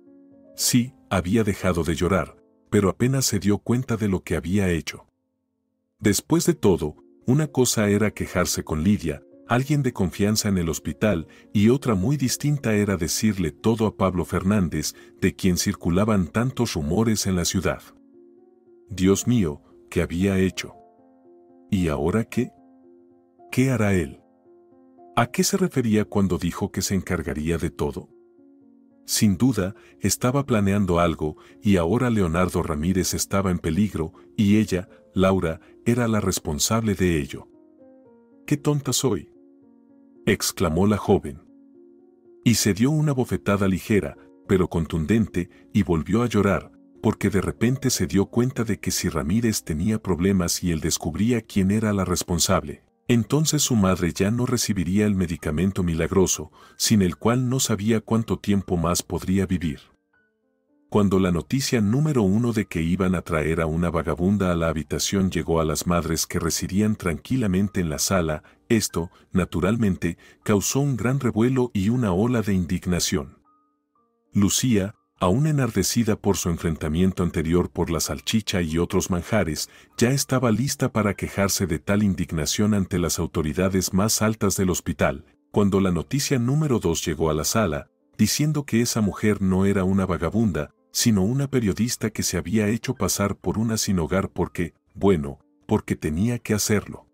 Sí, había dejado de llorar, pero apenas se dio cuenta de lo que había hecho. Después de todo, una cosa era quejarse con Lidia, alguien de confianza en el hospital, y otra muy distinta era decirle todo a Pablo Fernández, de quien circulaban tantos rumores en la ciudad. Dios mío, ¿qué había hecho? ¿Y ahora qué? ¿Qué hará él? ¿A qué se refería cuando dijo que se encargaría de todo? Sin duda, estaba planeando algo, y ahora Leonardo Ramírez estaba en peligro, y ella, Laura, era la responsable de ello. ¡Qué tonta soy!, exclamó la joven. Y se dio una bofetada ligera, pero contundente, y volvió a llorar, porque de repente se dio cuenta de que si Ramírez tenía problemas y él descubría quién era la responsable, entonces su madre ya no recibiría el medicamento milagroso, sin el cual no sabía cuánto tiempo más podría vivir. Cuando la noticia número uno de que iban a traer a una vagabunda a la habitación llegó a las madres que residían tranquilamente en la sala, esto, naturalmente, causó un gran revuelo y una ola de indignación. Lucía, aún enardecida por su enfrentamiento anterior por la salchicha y otros manjares, ya estaba lista para quejarse de tal indignación ante las autoridades más altas del hospital, cuando la noticia número dos llegó a la sala, diciendo que esa mujer no era una vagabunda, sino una periodista que se había hecho pasar por una sin hogar porque, bueno, porque tenía que hacerlo.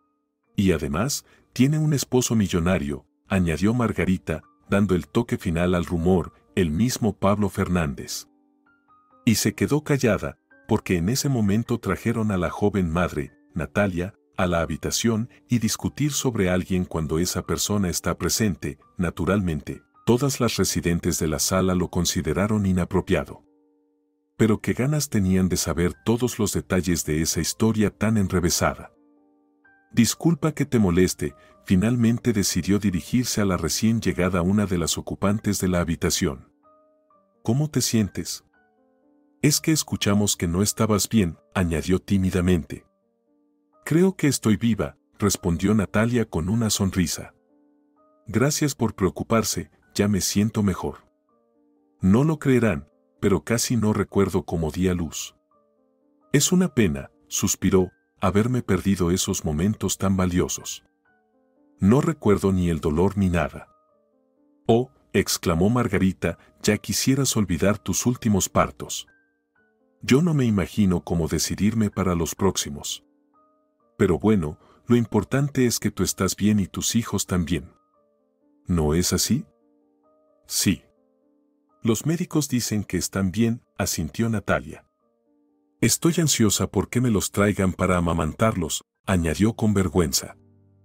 Y además, tiene un esposo millonario, añadió Margarita, dando el toque final al rumor, el mismo Pablo Fernández. Y se quedó callada, porque en ese momento trajeron a la joven madre, Natalia, a la habitación y discutir sobre alguien cuando esa persona está presente, naturalmente, todas las residentes de la sala lo consideraron inapropiado. Pero qué ganas tenían de saber todos los detalles de esa historia tan enrevesada. Disculpa que te moleste, finalmente decidió dirigirse a la recién llegada una de las ocupantes de la habitación. ¿Cómo te sientes? Es que escuchamos que no estabas bien, añadió tímidamente. Creo que estoy viva, respondió Natalia con una sonrisa. Gracias por preocuparse, ya me siento mejor. No lo creerán, pero casi no recuerdo cómo di a luz. Es una pena, suspiró, haberme perdido esos momentos tan valiosos. No recuerdo ni el dolor ni nada. Oh, exclamó Margarita, ya quisieras olvidar tus últimos partos. Yo no me imagino cómo decidirme para los próximos. Pero bueno, lo importante es que tú estás bien y tus hijos también. ¿No es así? Sí. Los médicos dicen que están bien, asintió Natalia. Estoy ansiosa porque me los traigan para amamantarlos, añadió con vergüenza.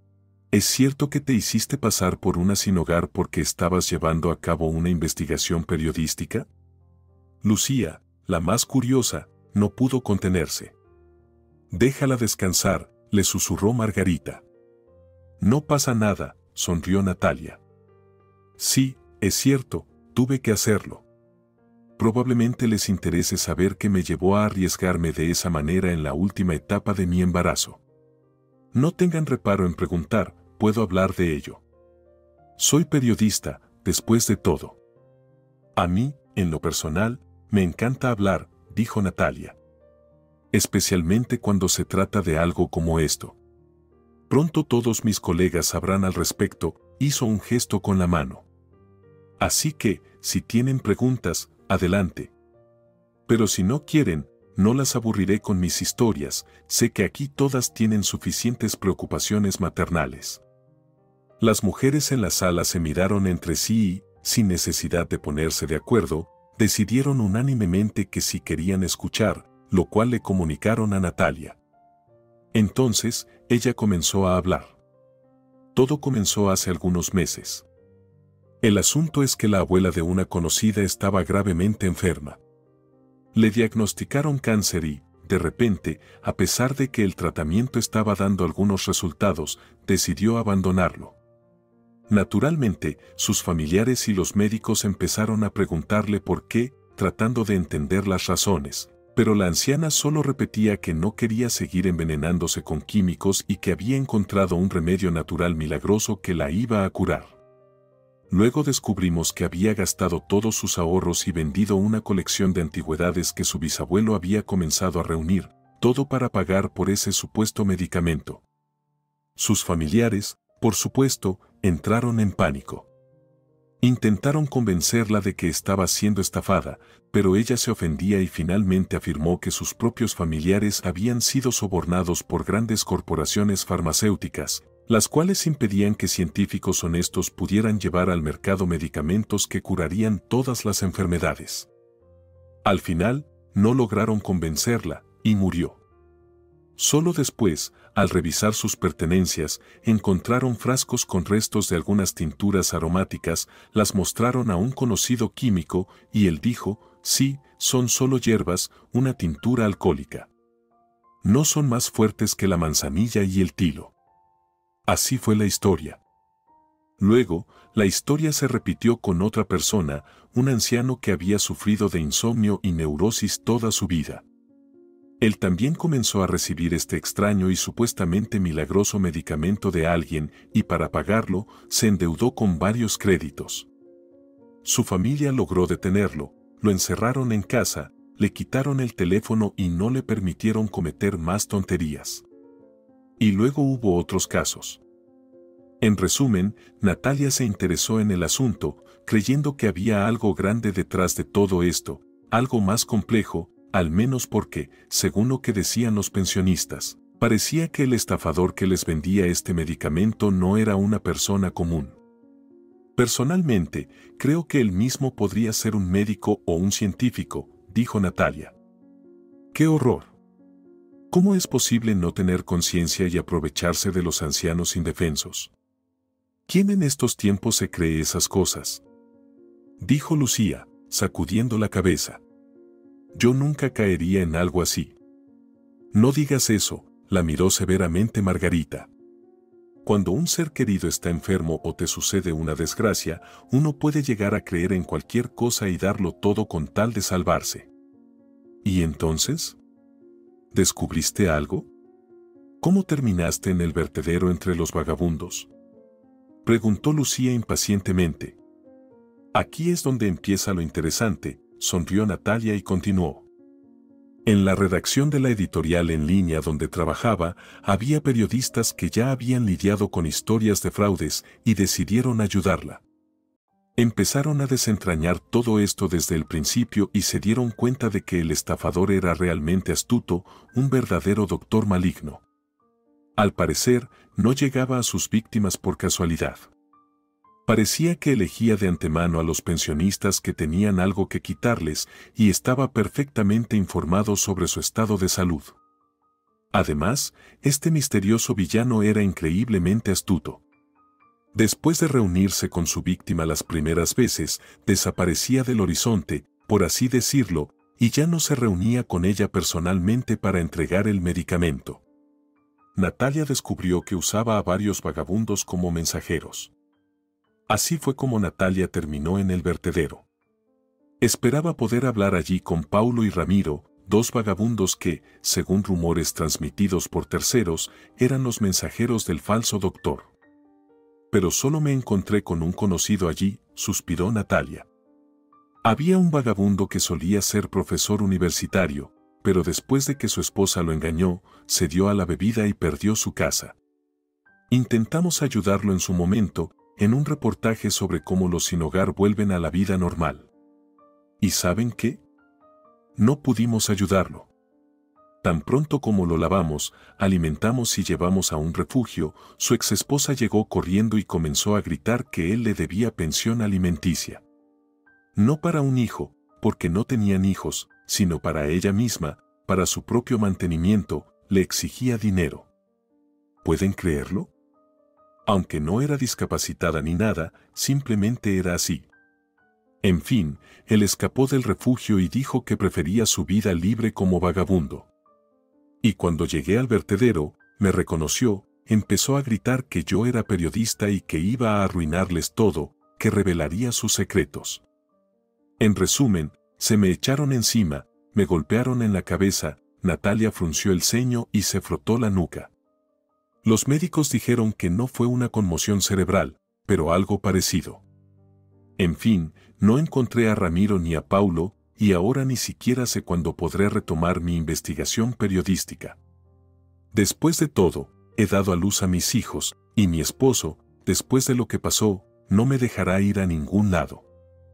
¿Es cierto que te hiciste pasar por una sin hogar porque estabas llevando a cabo una investigación periodística? Lucía, la más curiosa, no pudo contenerse. Déjala descansar, le susurró Margarita. No pasa nada, sonrió Natalia. Sí, es cierto, tuve que hacerlo. Probablemente les interese saber qué me llevó a arriesgarme de esa manera en la última etapa de mi embarazo. No tengan reparo en preguntar, puedo hablar de ello. Soy periodista, después de todo. A mí, en lo personal, me encanta hablar, dijo Natalia. Especialmente cuando se trata de algo como esto. Pronto todos mis colegas sabrán al respecto, hizo un gesto con la mano. Así que, si tienen preguntas, adelante. Pero si no quieren, no las aburriré con mis historias, sé que aquí todas tienen suficientes preocupaciones maternales. Las mujeres en la sala se miraron entre sí y, sin necesidad de ponerse de acuerdo, decidieron unánimemente que sí querían escuchar, lo cual le comunicaron a Natalia. Entonces, ella comenzó a hablar. Todo comenzó hace algunos meses. El asunto es que la abuela de una conocida estaba gravemente enferma. Le diagnosticaron cáncer y, de repente, a pesar de que el tratamiento estaba dando algunos resultados, decidió abandonarlo. Naturalmente, sus familiares y los médicos empezaron a preguntarle por qué, tratando de entender las razones, pero la anciana solo repetía que no quería seguir envenenándose con químicos y que había encontrado un remedio natural milagroso que la iba a curar. Luego descubrimos que había gastado todos sus ahorros y vendido una colección de antigüedades que su bisabuelo había comenzado a reunir, todo para pagar por ese supuesto medicamento. Sus familiares, por supuesto, entraron en pánico. Intentaron convencerla de que estaba siendo estafada, pero ella se ofendía y finalmente afirmó que sus propios familiares habían sido sobornados por grandes corporaciones farmacéuticas, las cuales impedían que científicos honestos pudieran llevar al mercado medicamentos que curarían todas las enfermedades. Al final, no lograron convencerla, y murió. Solo después, al revisar sus pertenencias, encontraron frascos con restos de algunas tinturas aromáticas, las mostraron a un conocido químico, y él dijo, sí, son solo hierbas, una tintura alcohólica. No son más fuertes que la manzanilla y el tilo. Así fue la historia. Luego, la historia se repitió con otra persona, un anciano que había sufrido de insomnio y neurosis toda su vida. Él también comenzó a recibir este extraño y supuestamente milagroso medicamento de alguien y para pagarlo, se endeudó con varios créditos. Su familia logró detenerlo, lo encerraron en casa, le quitaron el teléfono y no le permitieron cometer más tonterías. Y luego hubo otros casos. En resumen, Natalia se interesó en el asunto, creyendo que había algo grande detrás de todo esto, algo más complejo, al menos porque, según lo que decían los pensionistas, parecía que el estafador que les vendía este medicamento no era una persona común. Personalmente, creo que él mismo podría ser un médico o un científico, dijo Natalia. ¡Qué horror! ¿Cómo es posible no tener conciencia y aprovecharse de los ancianos indefensos? ¿Quién en estos tiempos se cree esas cosas? Dijo Lucía, sacudiendo la cabeza. Yo nunca caería en algo así. No digas eso, la miró severamente Margarita. Cuando un ser querido está enfermo o te sucede una desgracia, uno puede llegar a creer en cualquier cosa y darlo todo con tal de salvarse. ¿Y entonces? ¿Descubriste algo? ¿Cómo terminaste en el vertedero entre los vagabundos? Preguntó Lucía impacientemente. Aquí es donde empieza lo interesante, sonrió Natalia y continuó. En la redacción de la editorial en línea donde trabajaba, había periodistas que ya habían lidiado con historias de fraudes y decidieron ayudarla. Empezaron a desentrañar todo esto desde el principio y se dieron cuenta de que el estafador era realmente astuto, un verdadero doctor maligno. Al parecer, no llegaba a sus víctimas por casualidad. Parecía que elegía de antemano a los pensionistas que tenían algo que quitarles y estaba perfectamente informado sobre su estado de salud. Además, este misterioso villano era increíblemente astuto. Después de reunirse con su víctima las primeras veces, desaparecía del horizonte, por así decirlo, y ya no se reunía con ella personalmente para entregar el medicamento. Natalia descubrió que usaba a varios vagabundos como mensajeros. Así fue como Natalia terminó en el vertedero. Esperaba poder hablar allí con Paulo y Ramiro, dos vagabundos que, según rumores transmitidos por terceros, eran los mensajeros del falso doctor. Pero solo me encontré con un conocido allí, suspiró Natalia. Había un vagabundo que solía ser profesor universitario, pero después de que su esposa lo engañó, se dio a la bebida y perdió su casa. Intentamos ayudarlo en su momento, en un reportaje sobre cómo los sin hogar vuelven a la vida normal. ¿Y saben qué? No pudimos ayudarlo. Tan pronto como lo lavamos, alimentamos y llevamos a un refugio, su exesposa llegó corriendo y comenzó a gritar que él le debía pensión alimenticia. No para un hijo, porque no tenían hijos, sino para ella misma, para su propio mantenimiento, le exigía dinero. ¿Pueden creerlo? Aunque no era discapacitada ni nada, simplemente era así. En fin, él escapó del refugio y dijo que prefería su vida libre como vagabundo. Y cuando llegué al vertedero, me reconoció, empezó a gritar que yo era periodista y que iba a arruinarles todo, que revelaría sus secretos. En resumen, se me echaron encima, me golpearon en la cabeza, Natalia frunció el ceño y se frotó la nuca. Los médicos dijeron que no fue una conmoción cerebral, pero algo parecido. En fin, no encontré a Ramiro ni a Paulo, y ahora ni siquiera sé cuándo podré retomar mi investigación periodística. Después de todo, he dado a luz a mis hijos, y mi esposo, después de lo que pasó, no me dejará ir a ningún lado.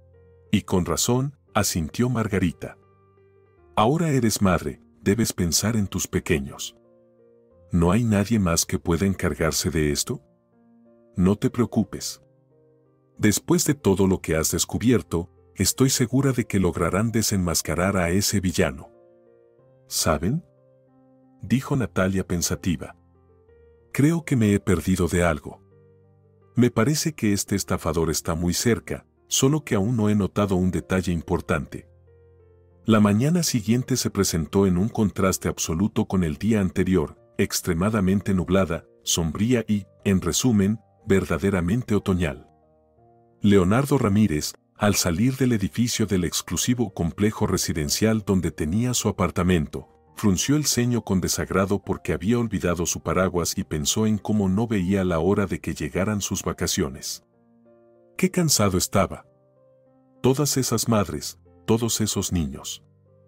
Y con razón, asintió Margarita. Ahora eres madre, debes pensar en tus pequeños. ¿No hay nadie más que pueda encargarse de esto? No te preocupes. Después de todo lo que has descubierto, estoy segura de que lograrán desenmascarar a ese villano. ¿Saben?, dijo Natalia pensativa. Creo que me he perdido de algo. Me parece que este estafador está muy cerca, solo que aún no he notado un detalle importante. La mañana siguiente se presentó en un contraste absoluto con el día anterior, extremadamente nublada, sombría y, en resumen, verdaderamente otoñal. Leonardo Ramírez, al salir del edificio del exclusivo complejo residencial donde tenía su apartamento, frunció el ceño con desagrado porque había olvidado su paraguas y pensó en cómo no veía la hora de que llegaran sus vacaciones. ¡Qué cansado estaba! Todas esas madres, todos esos niños.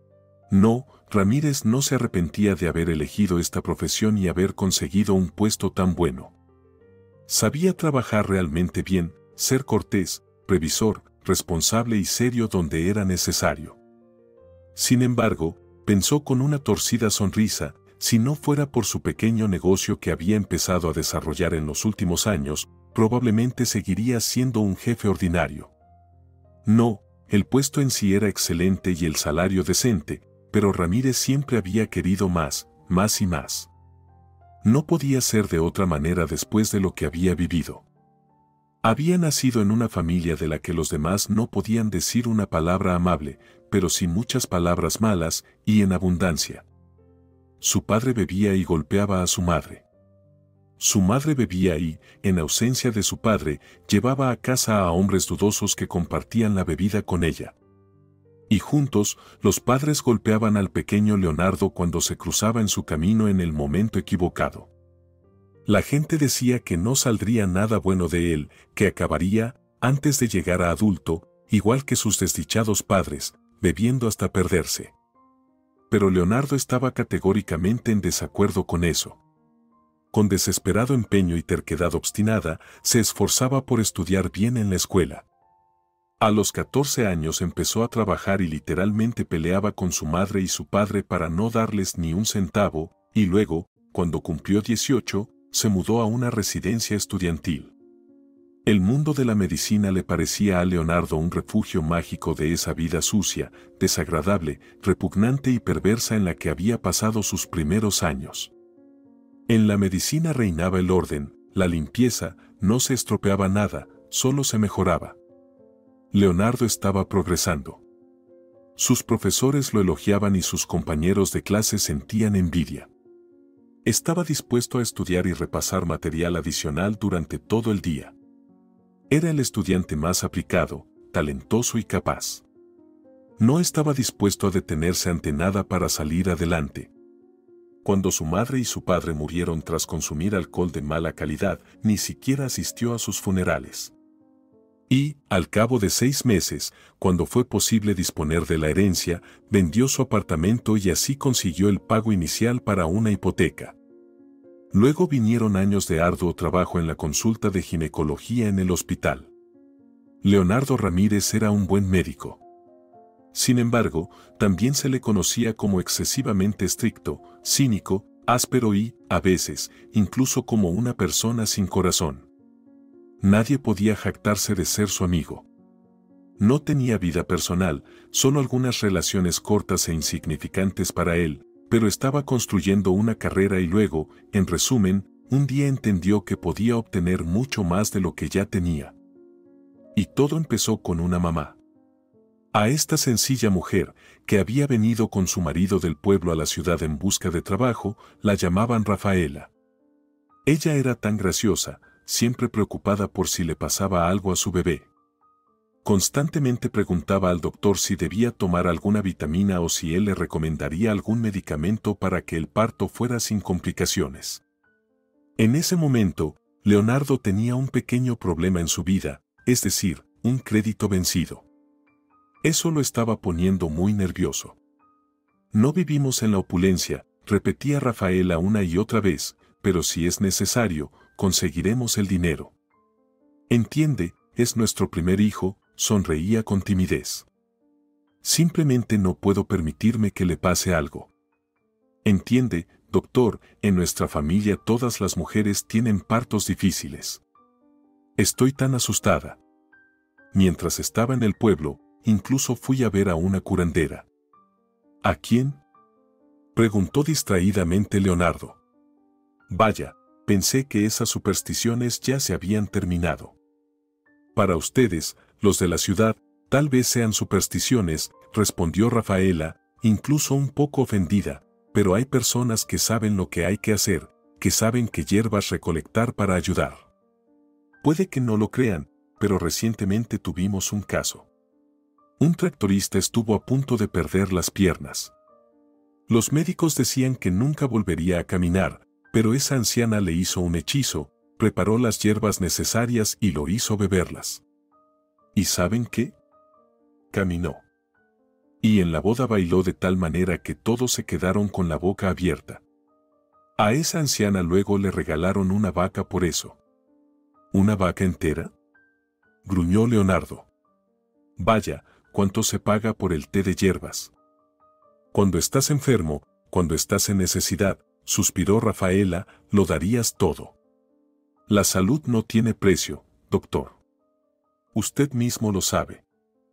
No, Ramírez no se arrepentía de haber elegido esta profesión y haber conseguido un puesto tan bueno. Sabía trabajar realmente bien, ser cortés, previsor, responsable y serio donde era necesario. Sin embargo, pensó con una torcida sonrisa, si no fuera por su pequeño negocio que había empezado a desarrollar en los últimos años, probablemente seguiría siendo un jefe ordinario. No, el puesto en sí era excelente y el salario decente, pero Ramírez siempre había querido más, más y más. No podía ser de otra manera después de lo que había vivido. Había nacido en una familia de la que los demás no podían decir una palabra amable, pero sí muchas palabras malas, y en abundancia. Su padre bebía y golpeaba a su madre. Su madre bebía y, en ausencia de su padre, llevaba a casa a hombres dudosos que compartían la bebida con ella. Y juntos, los padres golpeaban al pequeño Leonardo cuando se cruzaba en su camino en el momento equivocado. La gente decía que no saldría nada bueno de él, que acabaría, antes de llegar a adulto, igual que sus desdichados padres, bebiendo hasta perderse. Pero Leonardo estaba categóricamente en desacuerdo con eso. Con desesperado empeño y terquedad obstinada, se esforzaba por estudiar bien en la escuela. A los catorce años empezó a trabajar y literalmente peleaba con su madre y su padre para no darles ni un centavo, y luego, cuando cumplió dieciocho, se mudó a una residencia estudiantil. El mundo de la medicina le parecía a Leonardo un refugio mágico de esa vida sucia, desagradable, repugnante y perversa en la que había pasado sus primeros años. En la medicina reinaba el orden, la limpieza, no se estropeaba nada, solo se mejoraba. Leonardo estaba progresando. Sus profesores lo elogiaban y sus compañeros de clase sentían envidia. Estaba dispuesto a estudiar y repasar material adicional durante todo el día. Era el estudiante más aplicado, talentoso y capaz. No estaba dispuesto a detenerse ante nada para salir adelante. Cuando su madre y su padre murieron tras consumir alcohol de mala calidad, ni siquiera asistió a sus funerales. Y, al cabo de seis meses, cuando fue posible disponer de la herencia, vendió su apartamento y así consiguió el pago inicial para una hipoteca. Luego vinieron años de arduo trabajo en la consulta de ginecología en el hospital. Leonardo Ramírez era un buen médico. Sin embargo, también se le conocía como excesivamente estricto, cínico, áspero y, a veces, incluso como una persona sin corazón. Nadie podía jactarse de ser su amigo. No tenía vida personal, solo algunas relaciones cortas e insignificantes para él, pero estaba construyendo una carrera y luego, en resumen, un día entendió que podía obtener mucho más de lo que ya tenía. Y todo empezó con una mamá. A esta sencilla mujer, que había venido con su marido del pueblo a la ciudad en busca de trabajo, la llamaban Rafaela. Ella era tan graciosa, siempre preocupada por si le pasaba algo a su bebé. Constantemente preguntaba al doctor si debía tomar alguna vitamina o si él le recomendaría algún medicamento para que el parto fuera sin complicaciones. En ese momento, Leonardo tenía un pequeño problema en su vida, es decir, un crédito vencido. Eso lo estaba poniendo muy nervioso. No vivimos en la opulencia, repetía Rafaela una y otra vez, pero si es necesario, conseguiremos el dinero. Entiende, es nuestro primer hijo, sonreía con timidez. Simplemente no puedo permitirme que le pase algo. Entiende, doctor, en nuestra familia todas las mujeres tienen partos difíciles. Estoy tan asustada. Mientras estaba en el pueblo, incluso fui a ver a una curandera. ¿A quién?, preguntó distraídamente Leonardo. Vaya, pensé que esas supersticiones ya se habían terminado. Para ustedes, los de la ciudad, tal vez sean supersticiones, respondió Rafaela, incluso un poco ofendida, pero hay personas que saben lo que hay que hacer, que saben qué hierbas recolectar para ayudar. Puede que no lo crean, pero recientemente tuvimos un caso. Un tractorista estuvo a punto de perder las piernas. Los médicos decían que nunca volvería a caminar, pero esa anciana le hizo un hechizo, preparó las hierbas necesarias y lo hizo beberlas. ¿Y saben qué? Caminó. Y en la boda bailó de tal manera que todos se quedaron con la boca abierta. A esa anciana luego le regalaron una vaca por eso. ¿Una vaca entera?, gruñó Leonardo. Vaya, ¿cuánto se paga por el té de hierbas? Cuando estás enfermo, cuando estás en necesidad, suspiró Rafaela, lo darías todo. La salud no tiene precio, doctor. Usted mismo lo sabe.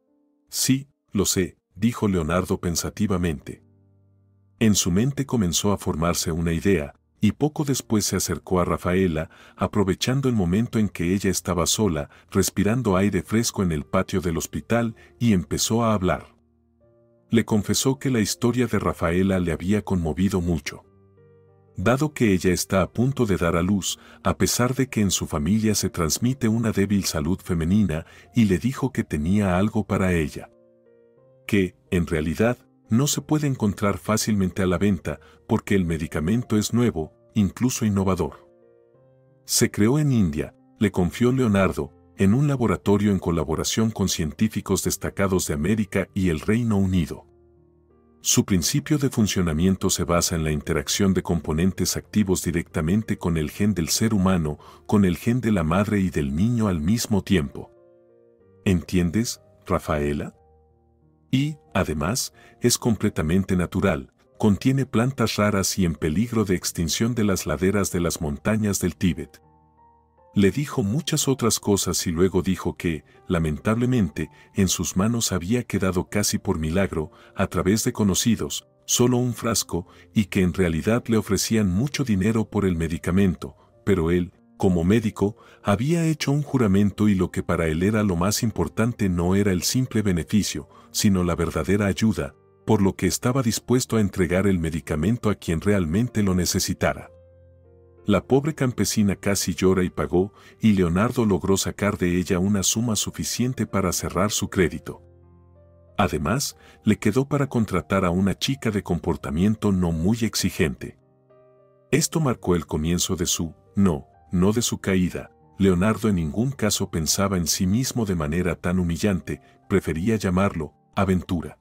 Sí, lo sé, dijo Leonardo pensativamente. En su mente comenzó a formarse una idea, y poco después se acercó a Rafaela, aprovechando el momento en que ella estaba sola, respirando aire fresco en el patio del hospital, y empezó a hablar. Le confesó que la historia de Rafaela le había conmovido mucho. Dado que ella está a punto de dar a luz, a pesar de que en su familia se transmite una débil salud femenina, y le dijo que tenía algo para ella. Que, en realidad, no se puede encontrar fácilmente a la venta, porque el medicamento es nuevo, incluso innovador. Se creó en India, le confió Leonardo, en un laboratorio en colaboración con científicos destacados de América y el Reino Unido. Su principio de funcionamiento se basa en la interacción de componentes activos directamente con el gen del ser humano, con el gen de la madre y del niño al mismo tiempo. ¿Entiendes, Rafaela? Y, además, es completamente natural, contiene plantas raras y en peligro de extinción de las laderas de las montañas del Tíbet. Le dijo muchas otras cosas y luego dijo que, lamentablemente, en sus manos había quedado casi por milagro, a través de conocidos, solo un frasco, y que en realidad le ofrecían mucho dinero por el medicamento, pero él, Como médico, había hecho un juramento y lo que para él era lo más importante no era el simple beneficio, sino la verdadera ayuda, por lo que estaba dispuesto a entregar el medicamento a quien realmente lo necesitara. La pobre campesina casi llora y pagó, y Leonardo logró sacar de ella una suma suficiente para cerrar su crédito. Además, le quedó para contratar a una chica de comportamiento no muy exigente. Esto marcó el comienzo de su, no, no de su caída. Leonardo en ningún caso pensaba en sí mismo de manera tan humillante, prefería llamarlo aventura.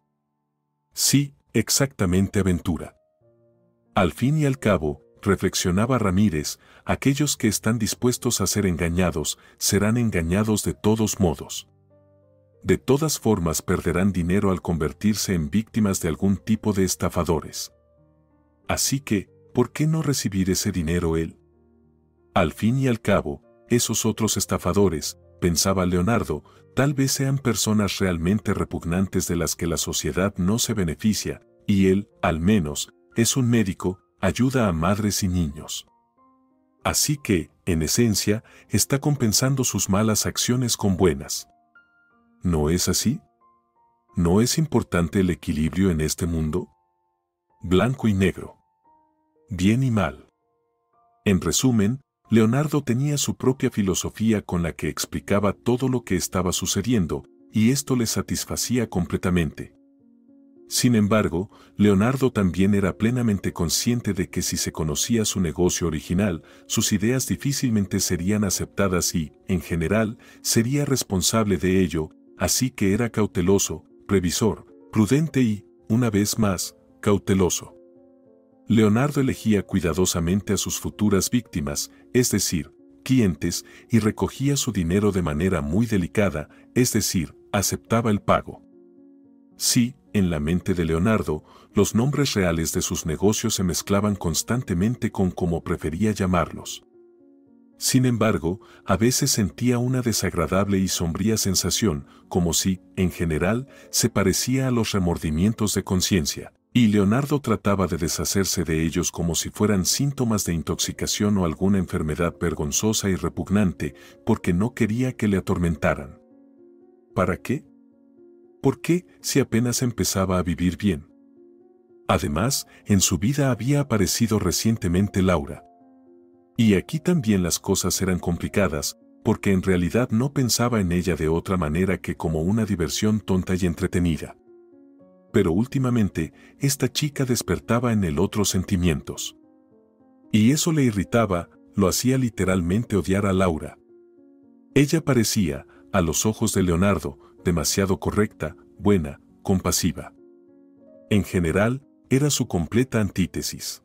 Sí, exactamente aventura. Al fin y al cabo, reflexionaba Ramírez, aquellos que están dispuestos a ser engañados, serán engañados de todos modos. De todas formas perderán dinero al convertirse en víctimas de algún tipo de estafadores. Así que, ¿por qué no recibir ese dinero él? Al fin y al cabo, esos otros estafadores, pensaba Leonardo, tal vez sean personas realmente repugnantes de las que la sociedad no se beneficia, y él, al menos, es un médico, ayuda a madres y niños. Así que, en esencia, está compensando sus malas acciones con buenas. ¿No es así? ¿No es importante el equilibrio en este mundo? Blanco y negro. Bien y mal. En resumen, Leonardo tenía su propia filosofía con la que explicaba todo lo que estaba sucediendo, y esto le satisfacía completamente. Sin embargo, Leonardo también era plenamente consciente de que si se conocía su negocio original, sus ideas difícilmente serían aceptadas y, en general, sería responsable de ello, así que era cauteloso, previsor, prudente y, una vez más, cauteloso. Leonardo elegía cuidadosamente a sus futuras víctimas, es decir, clientes, y recogía su dinero de manera muy delicada, es decir, aceptaba el pago. Sí, en la mente de Leonardo, los nombres reales de sus negocios se mezclaban constantemente con como prefería llamarlos. Sin embargo, a veces sentía una desagradable y sombría sensación, como si, en general, se parecía a los remordimientos de conciencia, y Leonardo trataba de deshacerse de ellos como si fueran síntomas de intoxicación o alguna enfermedad vergonzosa y repugnante, porque no quería que le atormentaran. ¿Para qué? ¿Por qué, si apenas empezaba a vivir bien? Además, en su vida había aparecido recientemente Laura. Y aquí también las cosas eran complicadas, porque en realidad no pensaba en ella de otra manera que como una diversión tonta y entretenida. Pero últimamente, esta chica despertaba en él otros sentimientos. Y eso le irritaba, lo hacía literalmente odiar a Laura. Ella parecía, a los ojos de Leonardo, demasiado correcta, buena, compasiva. En general, era su completa antítesis.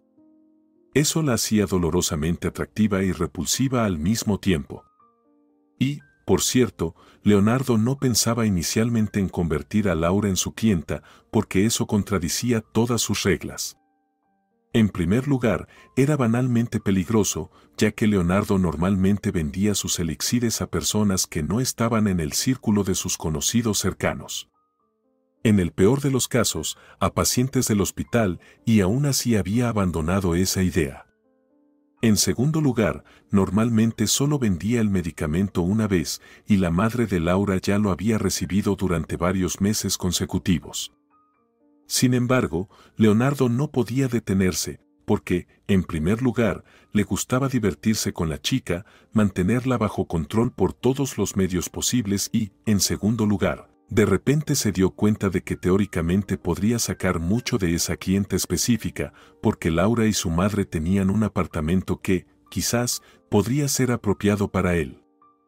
Eso la hacía dolorosamente atractiva y repulsiva al mismo tiempo. Y, por cierto, Leonardo no pensaba inicialmente en convertir a Laura en su clienta, porque eso contradecía todas sus reglas. En primer lugar, era banalmente peligroso, ya que Leonardo normalmente vendía sus elixires a personas que no estaban en el círculo de sus conocidos cercanos. En el peor de los casos, a pacientes del hospital, y aún así había abandonado esa idea. En segundo lugar, normalmente solo vendía el medicamento una vez, y la madre de Laura ya lo había recibido durante varios meses consecutivos. Sin embargo, Leonardo no podía detenerse, porque, en primer lugar, le gustaba divertirse con la chica, mantenerla bajo control por todos los medios posibles y, en segundo lugar, de repente se dio cuenta de que teóricamente podría sacar mucho de esa clienta específica, porque Laura y su madre tenían un apartamento que, quizás, podría ser apropiado para él.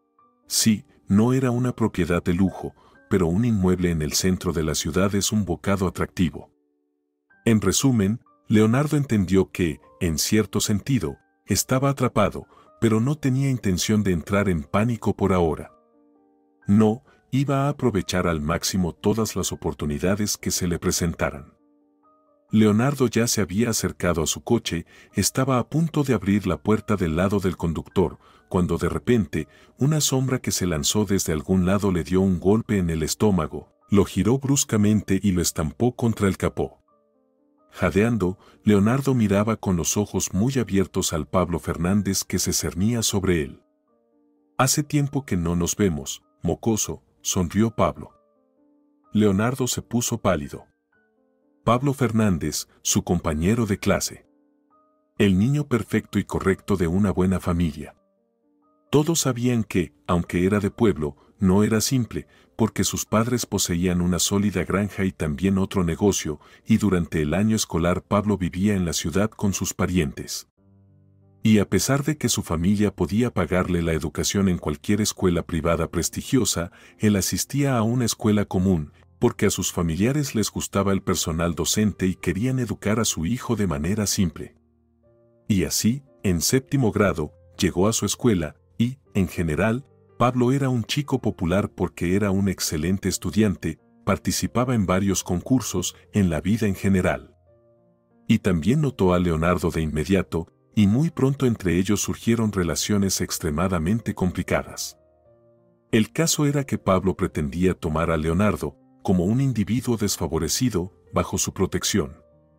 Sí, no era una propiedad de lujo, pero un inmueble en el centro de la ciudad es un bocado atractivo. En resumen, Leonardo entendió que, en cierto sentido, estaba atrapado, pero no tenía intención de entrar en pánico por ahora. No, iba a aprovechar al máximo todas las oportunidades que se le presentaran. Leonardo ya se había acercado a su coche, estaba a punto de abrir la puerta del lado del conductor, cuando de repente, una sombra que se lanzó desde algún lado le dio un golpe en el estómago, lo giró bruscamente y lo estampó contra el capó. Jadeando, Leonardo miraba con los ojos muy abiertos al Pablo Fernández que se cernía sobre él. «Hace tiempo que no nos vemos, mocoso», sonrió Pablo. Leonardo se puso pálido. Pablo Fernández, su compañero de clase. El niño perfecto y correcto de una buena familia. Todos sabían que, aunque era de pueblo, no era simple, porque sus padres poseían una sólida granja y también otro negocio, y durante el año escolar Pablo vivía en la ciudad con sus parientes. Y a pesar de que su familia podía pagarle la educación en cualquier escuela privada prestigiosa, él asistía a una escuela común, porque a sus familiares les gustaba el personal docente y querían educar a su hijo de manera simple. Y así, en séptimo grado, llegó a su escuela, y, en general, Pablo era un chico popular porque era un excelente estudiante, participaba en varios concursos, en la vida en general. Y también notó a Leonardo de inmediato, y muy pronto entre ellos surgieron relaciones extremadamente complicadas. El caso era que Pablo pretendía tomar a Leonardo como un individuo desfavorecido, bajo su protección.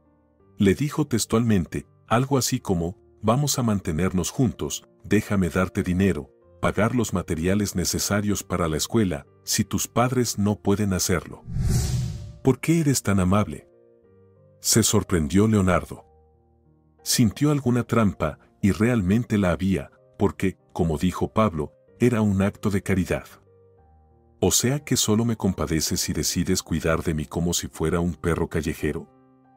Le dijo textualmente, algo así como, «Vamos a mantenernos juntos, déjame darte dinero, pagar los materiales necesarios para la escuela, si tus padres no pueden hacerlo». «¿Por qué eres tan amable?», se sorprendió Leonardo. Sintió alguna trampa, y realmente la había, porque, como dijo Pablo, era un acto de caridad. «¿O sea que solo me compadeces y decides cuidar de mí como si fuera un perro callejero?».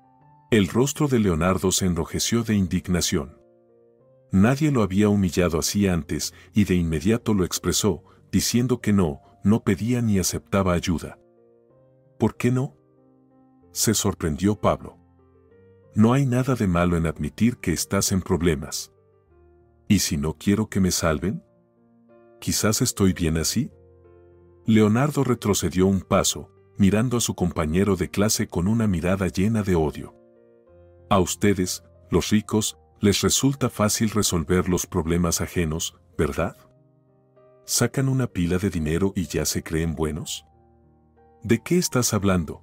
El rostro de Leonardo se enrojeció de indignación. Nadie lo había humillado así antes, y de inmediato lo expresó, diciendo que no, no pedía ni aceptaba ayuda. «¿Por qué no?», se sorprendió Pablo. «No hay nada de malo en admitir que estás en problemas. ¿Y si no quiero que me salven? ¿Quizás estoy bien así?». Leonardo retrocedió un paso, mirando a su compañero de clase con una mirada llena de odio. «A ustedes, los ricos, les resulta fácil resolver los problemas ajenos, ¿verdad? Sacan una pila de dinero y ya se creen buenos». «¿De qué estás hablando?»,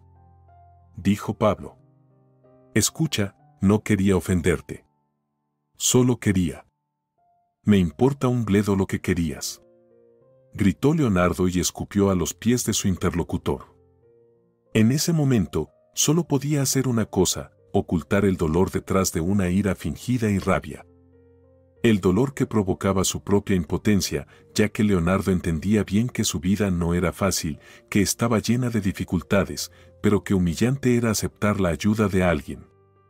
dijo Pablo. «Escucha, no quería ofenderte. Solo quería». «Me importa un bledo lo que querías», gritó Leonardo y escupió a los pies de su interlocutor. En ese momento, solo podía hacer una cosa, ocultar el dolor detrás de una ira fingida y rabia. El dolor que provocaba su propia impotencia, ya que Leonardo entendía bien que su vida no era fácil, que estaba llena de dificultades, pero que humillante era aceptar la ayuda de alguien.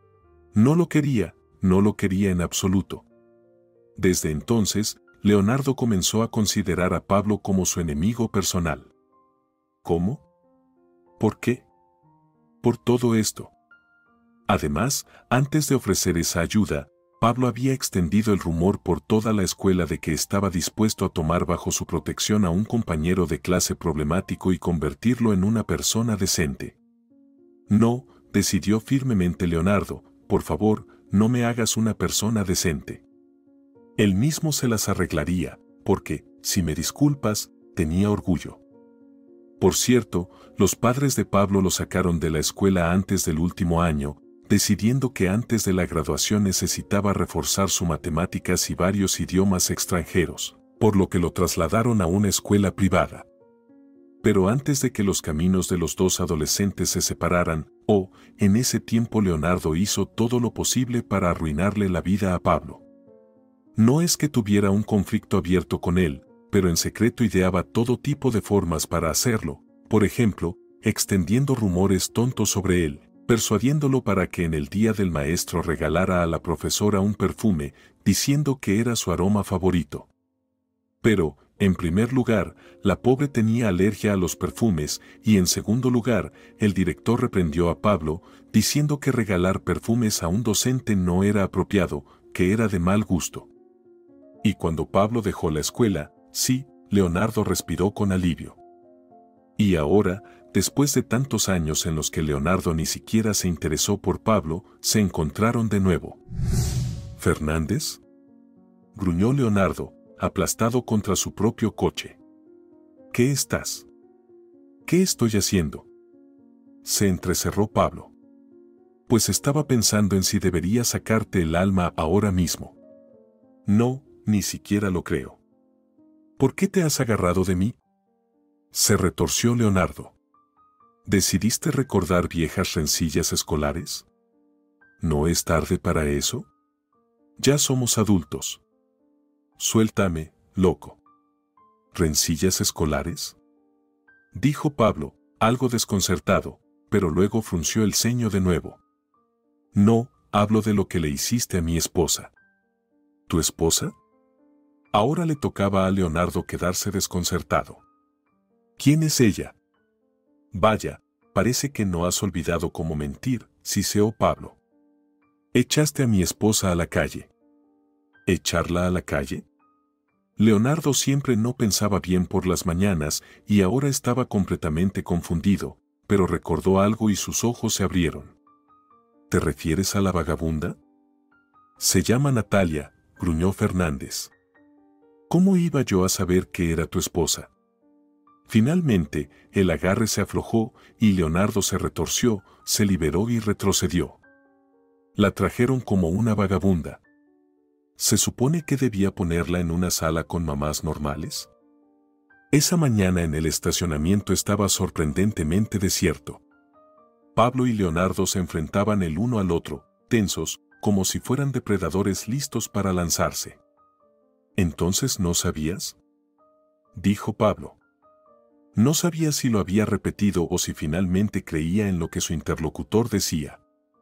No lo quería, no lo quería en absoluto. Desde entonces, Leonardo comenzó a considerar a Pablo como su enemigo personal. ¿Cómo? ¿Por qué? Por todo esto. Además, antes de ofrecer esa ayuda, Pablo había extendido el rumor por toda la escuela de que estaba dispuesto a tomar bajo su protección a un compañero de clase problemático y convertirlo en una persona decente. «No», decidió firmemente Leonardo, «por favor, no me hagas una persona decente». Él mismo se las arreglaría, porque, si me disculpas, tenía orgullo. Por cierto, los padres de Pablo lo sacaron de la escuela antes del último año, decidiendo que antes de la graduación necesitaba reforzar su matemáticas y varios idiomas extranjeros, por lo que lo trasladaron a una escuela privada. Pero antes de que los caminos de los dos adolescentes se separaran, oh, en ese tiempo Leonardo hizo todo lo posible para arruinarle la vida a Pablo. No es que tuviera un conflicto abierto con él, pero en secreto ideaba todo tipo de formas para hacerlo, por ejemplo, extendiendo rumores tontos sobre él, persuadiéndolo para que en el día del maestro regalara a la profesora un perfume, diciendo que era su aroma favorito. Pero, en primer lugar, la pobre tenía alergia a los perfumes y en segundo lugar, el director reprendió a Pablo, diciendo que regalar perfumes a un docente no era apropiado, que era de mal gusto. Y cuando Pablo dejó la escuela, sí, Leonardo respiró con alivio. Y ahora, después de tantos años en los que Leonardo ni siquiera se interesó por Pablo, se encontraron de nuevo. ¿Fernández?, gruñó Leonardo, aplastado contra su propio coche. ¿Qué estás? ¿Qué estoy haciendo? Se entrecerró Pablo. Pues estaba pensando en si debería sacarte el alma ahora mismo. No, ni siquiera lo creo. ¿Por qué te has agarrado de mí? Se retorció Leonardo. ¿Decidiste recordar viejas rencillas escolares? ¿No es tarde para eso? Ya somos adultos. Suéltame, loco. ¿Rencillas escolares?, dijo Pablo, algo desconcertado, pero luego frunció el ceño de nuevo. No, hablo de lo que le hiciste a mi esposa. ¿Tu esposa? Ahora le tocaba a Leonardo quedarse desconcertado. ¿Quién es ella? Vaya, parece que no has olvidado cómo mentir, siseó Pablo. Echaste a mi esposa a la calle. ¿Echarla a la calle? Leonardo siempre no pensaba bien por las mañanas y ahora estaba completamente confundido, pero recordó algo y sus ojos se abrieron. ¿Te refieres a la vagabunda? Se llama Natalia, gruñó Fernández. ¿Cómo iba yo a saber que era tu esposa? Finalmente, el agarre se aflojó y Leonardo se retorció, se liberó y retrocedió. La trajeron como una vagabunda. ¿Se supone que debía ponerla en una sala con mamás normales? Esa mañana en el estacionamiento estaba sorprendentemente desierto. Pablo y Leonardo se enfrentaban el uno al otro, tensos, como si fueran depredadores listos para lanzarse. ¿Entonces no sabías?, dijo Pablo. No sabía si lo había repetido o si finalmente creía en lo que su interlocutor decía.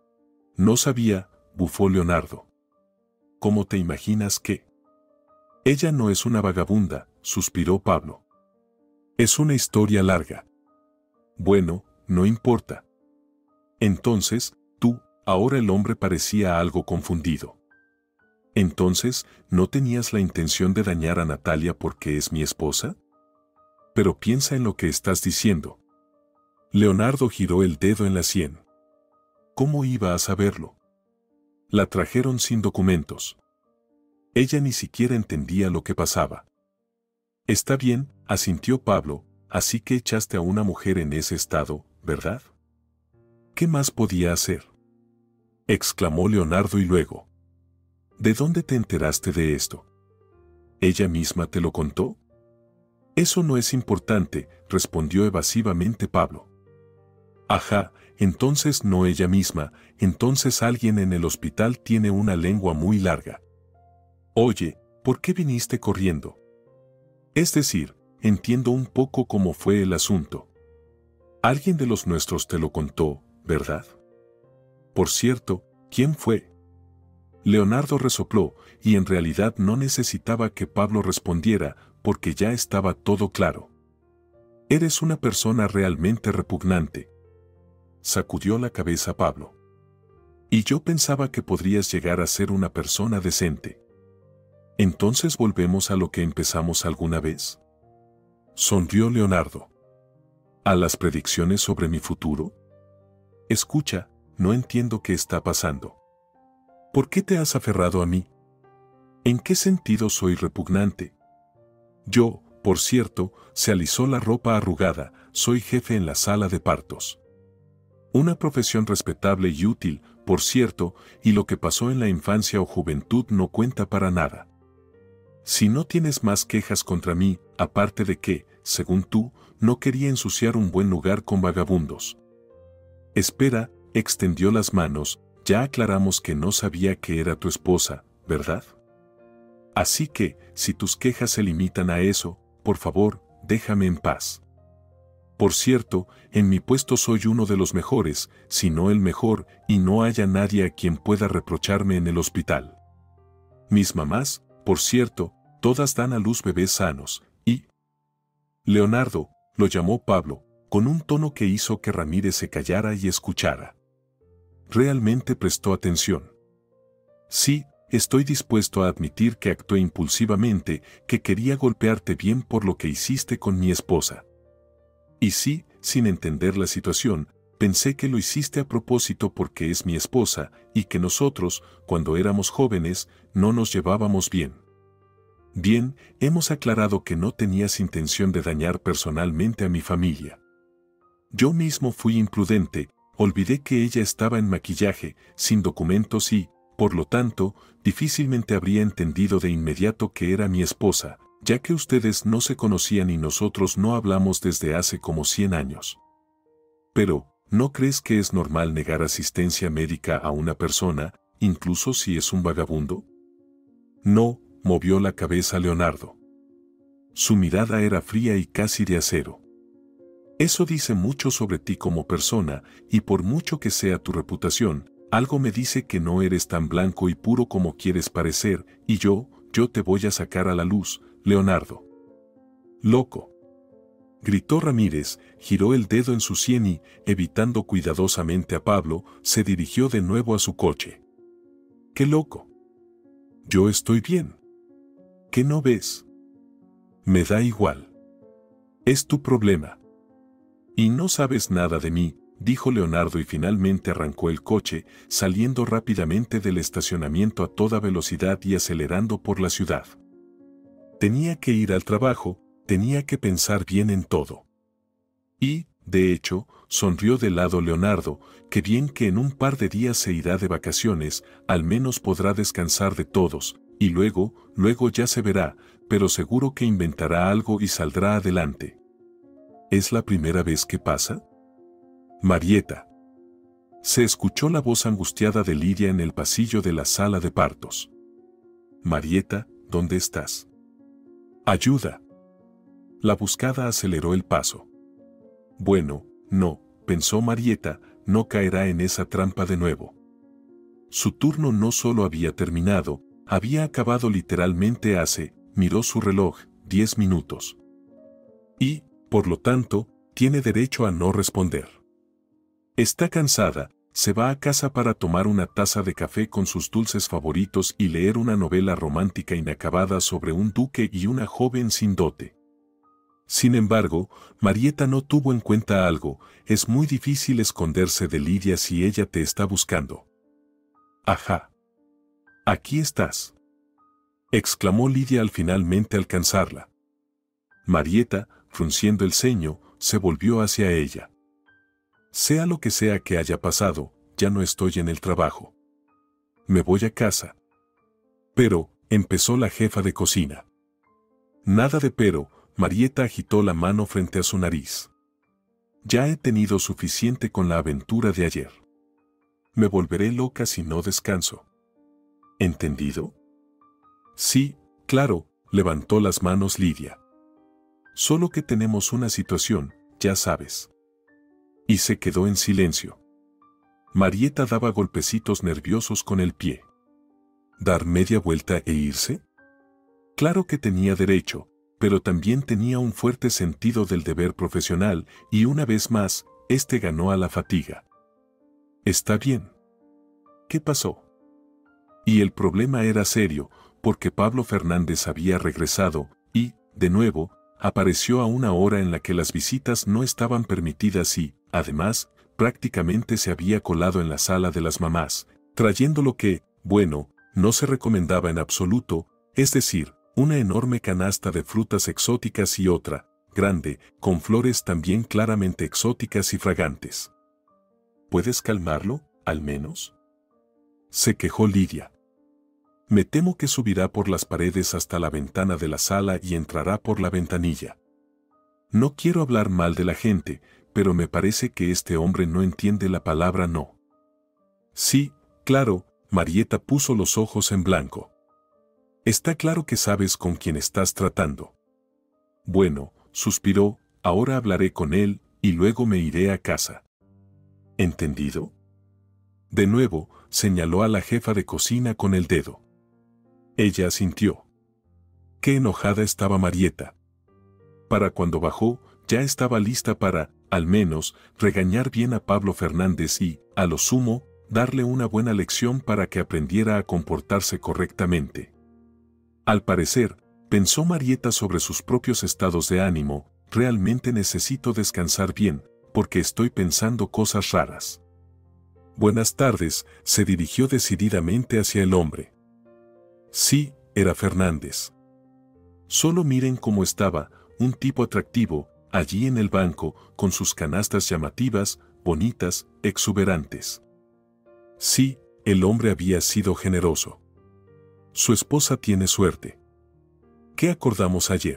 No sabía, bufó Leonardo. ¿Cómo te imaginas que? Ella no es una vagabunda, suspiró Pablo. Es una historia larga. Bueno, no importa. Entonces, tú, ahora el hombre parecía algo confundido. Entonces, ¿no tenías la intención de dañar a Natalia porque es mi esposa? Pero piensa en lo que estás diciendo. Leonardo giró el dedo en la sien. ¿Cómo iba a saberlo? La trajeron sin documentos. Ella ni siquiera entendía lo que pasaba. Está bien, asintió Pablo, así que echaste a una mujer en ese estado, ¿verdad? ¿Qué más podía hacer?, exclamó Leonardo y luego. ¿De dónde te enteraste de esto? ¿Ella misma te lo contó? Eso no es importante, respondió evasivamente Pablo. Ajá, entonces no ella misma, entonces alguien en el hospital tiene una lengua muy larga. Oye, ¿por qué viniste corriendo? Es decir, entiendo un poco cómo fue el asunto. Alguien de los nuestros te lo contó, ¿verdad? Por cierto, ¿quién fue? Leonardo resopló, y en realidad no necesitaba que Pablo respondiera, porque ya estaba todo claro. Eres una persona realmente repugnante. Sacudió la cabeza Pablo. Y yo pensaba que podrías llegar a ser una persona decente. Entonces volvemos a lo que empezamos alguna vez. Sonrió Leonardo. ¿A las predicciones sobre mi futuro? Escucha, no entiendo qué está pasando. ¿Por qué te has aferrado a mí? ¿En qué sentido soy repugnante? Yo, por cierto, se alisó la ropa arrugada, soy jefe en la sala de partos. Una profesión respetable y útil, por cierto, y lo que pasó en la infancia o juventud no cuenta para nada. Si no tienes más quejas contra mí, aparte de que, según tú, no quería ensuciar un buen lugar con vagabundos. Espera, extendió las manos, ya aclaramos que no sabía que era tu esposa, ¿verdad? Así que, si tus quejas se limitan a eso, por favor, déjame en paz. Por cierto, en mi puesto soy uno de los mejores, si no el mejor, y no haya nadie a quien pueda reprocharme en el hospital. Mis mamás, por cierto, todas dan a luz bebés sanos, y... Leonardo, lo llamó Pablo, con un tono que hizo que Ramírez se callara y escuchara. Realmente prestó atención. Sí, estoy dispuesto a admitir que actué impulsivamente, que quería golpearte bien por lo que hiciste con mi esposa. Y sí, sin entender la situación, pensé que lo hiciste a propósito porque es mi esposa, y que nosotros, cuando éramos jóvenes, no nos llevábamos bien. Bien, hemos aclarado que no tenías intención de dañar personalmente a mi familia. Yo mismo fui imprudente, olvidé que ella estaba en maquillaje, sin documentos y, por lo tanto, difícilmente habría entendido de inmediato que era mi esposa, ya que ustedes no se conocían y nosotros no hablamos desde hace como cien años. Pero, ¿no crees que es normal negar asistencia médica a una persona, incluso si es un vagabundo? No, movió la cabeza Leonardo. Su mirada era fría y casi de acero. Eso dice mucho sobre ti como persona, y por mucho que sea tu reputación, algo me dice que no eres tan blanco y puro como quieres parecer, y yo, yo te voy a sacar a la luz, Leonardo. Loco. Gritó Ramírez, giró el dedo en su sien y, evitando cuidadosamente a Pablo, se dirigió de nuevo a su coche. ¡Qué loco! Yo estoy bien. ¿Qué no ves? Me da igual. Es tu problema. Y no sabes nada de mí, dijo Leonardo y finalmente arrancó el coche, saliendo rápidamente del estacionamiento a toda velocidad y acelerando por la ciudad. Tenía que ir al trabajo, tenía que pensar bien en todo. Y, de hecho, sonrió de lado Leonardo, que bien que en un par de días se irá de vacaciones, al menos podrá descansar de todos, y luego, luego ya se verá, pero seguro que inventará algo y saldrá adelante. ¿Es la primera vez que pasa? Marieta. Se escuchó la voz angustiada de Lidia en el pasillo de la sala de partos. Marieta, ¿dónde estás? Ayuda. La buscada aceleró el paso. Bueno, no, pensó Marieta, no caerá en esa trampa de nuevo. Su turno no solo había terminado, había acabado literalmente hace, miró su reloj, diez minutos. Y, por lo tanto, tiene derecho a no responder. Está cansada, se va a casa para tomar una taza de café con sus dulces favoritos y leer una novela romántica inacabada sobre un duque y una joven sin dote. Sin embargo, Marieta no tuvo en cuenta algo, es muy difícil esconderse de Lidia si ella te está buscando. Ajá. Aquí estás. Exclamó Lidia al finalmente alcanzarla. Marieta, frunciendo el ceño, se volvió hacia ella. Sea lo que sea que haya pasado, ya no estoy en el trabajo. Me voy a casa. Pero, empezó la jefa de cocina. Nada de pero, Marieta agitó la mano frente a su nariz. Ya he tenido suficiente con la aventura de ayer. Me volveré loca si no descanso. ¿Entendido? Sí, claro, levantó las manos Lidia. Solo que tenemos una situación, ya sabes. Y se quedó en silencio. Marieta daba golpecitos nerviosos con el pie. ¿Dar media vuelta e irse? Claro que tenía derecho, pero también tenía un fuerte sentido del deber profesional y una vez más, este ganó a la fatiga. Está bien. ¿Qué pasó? Y el problema era serio, porque Pablo Fernández había regresado y, de nuevo, apareció a una hora en la que las visitas no estaban permitidas y, además, prácticamente se había colado en la sala de las mamás, trayendo lo que, bueno, no se recomendaba en absoluto, es decir, una enorme canasta de frutas exóticas y otra, grande, con flores también claramente exóticas y fragantes. ¿Puedes calmarlo, al menos? Se quejó Lidia. Me temo que subirá por las paredes hasta la ventana de la sala y entrará por la ventanilla. No quiero hablar mal de la gente, pero me parece que este hombre no entiende la palabra no. Sí, claro, Marieta puso los ojos en blanco. Está claro que sabes con quién estás tratando. Bueno, suspiró, ahora hablaré con él, y luego me iré a casa. ¿Entendido? De nuevo, señaló a la jefa de cocina con el dedo. Ella asintió. Qué enojada estaba Marieta. Para cuando bajó, ya estaba lista para, al menos, regañar bien a Pablo Fernández y, a lo sumo, darle una buena lección para que aprendiera a comportarse correctamente. Al parecer, pensó Marieta sobre sus propios estados de ánimo, realmente necesito descansar bien, porque estoy pensando cosas raras. Buenas tardes, se dirigió decididamente hacia el hombre. Sí, era Fernández. Solo miren cómo estaba, un tipo atractivo, allí en el banco, con sus canastas llamativas, bonitas, exuberantes. Sí, el hombre había sido generoso. Su esposa tiene suerte. ¿Qué acordamos ayer?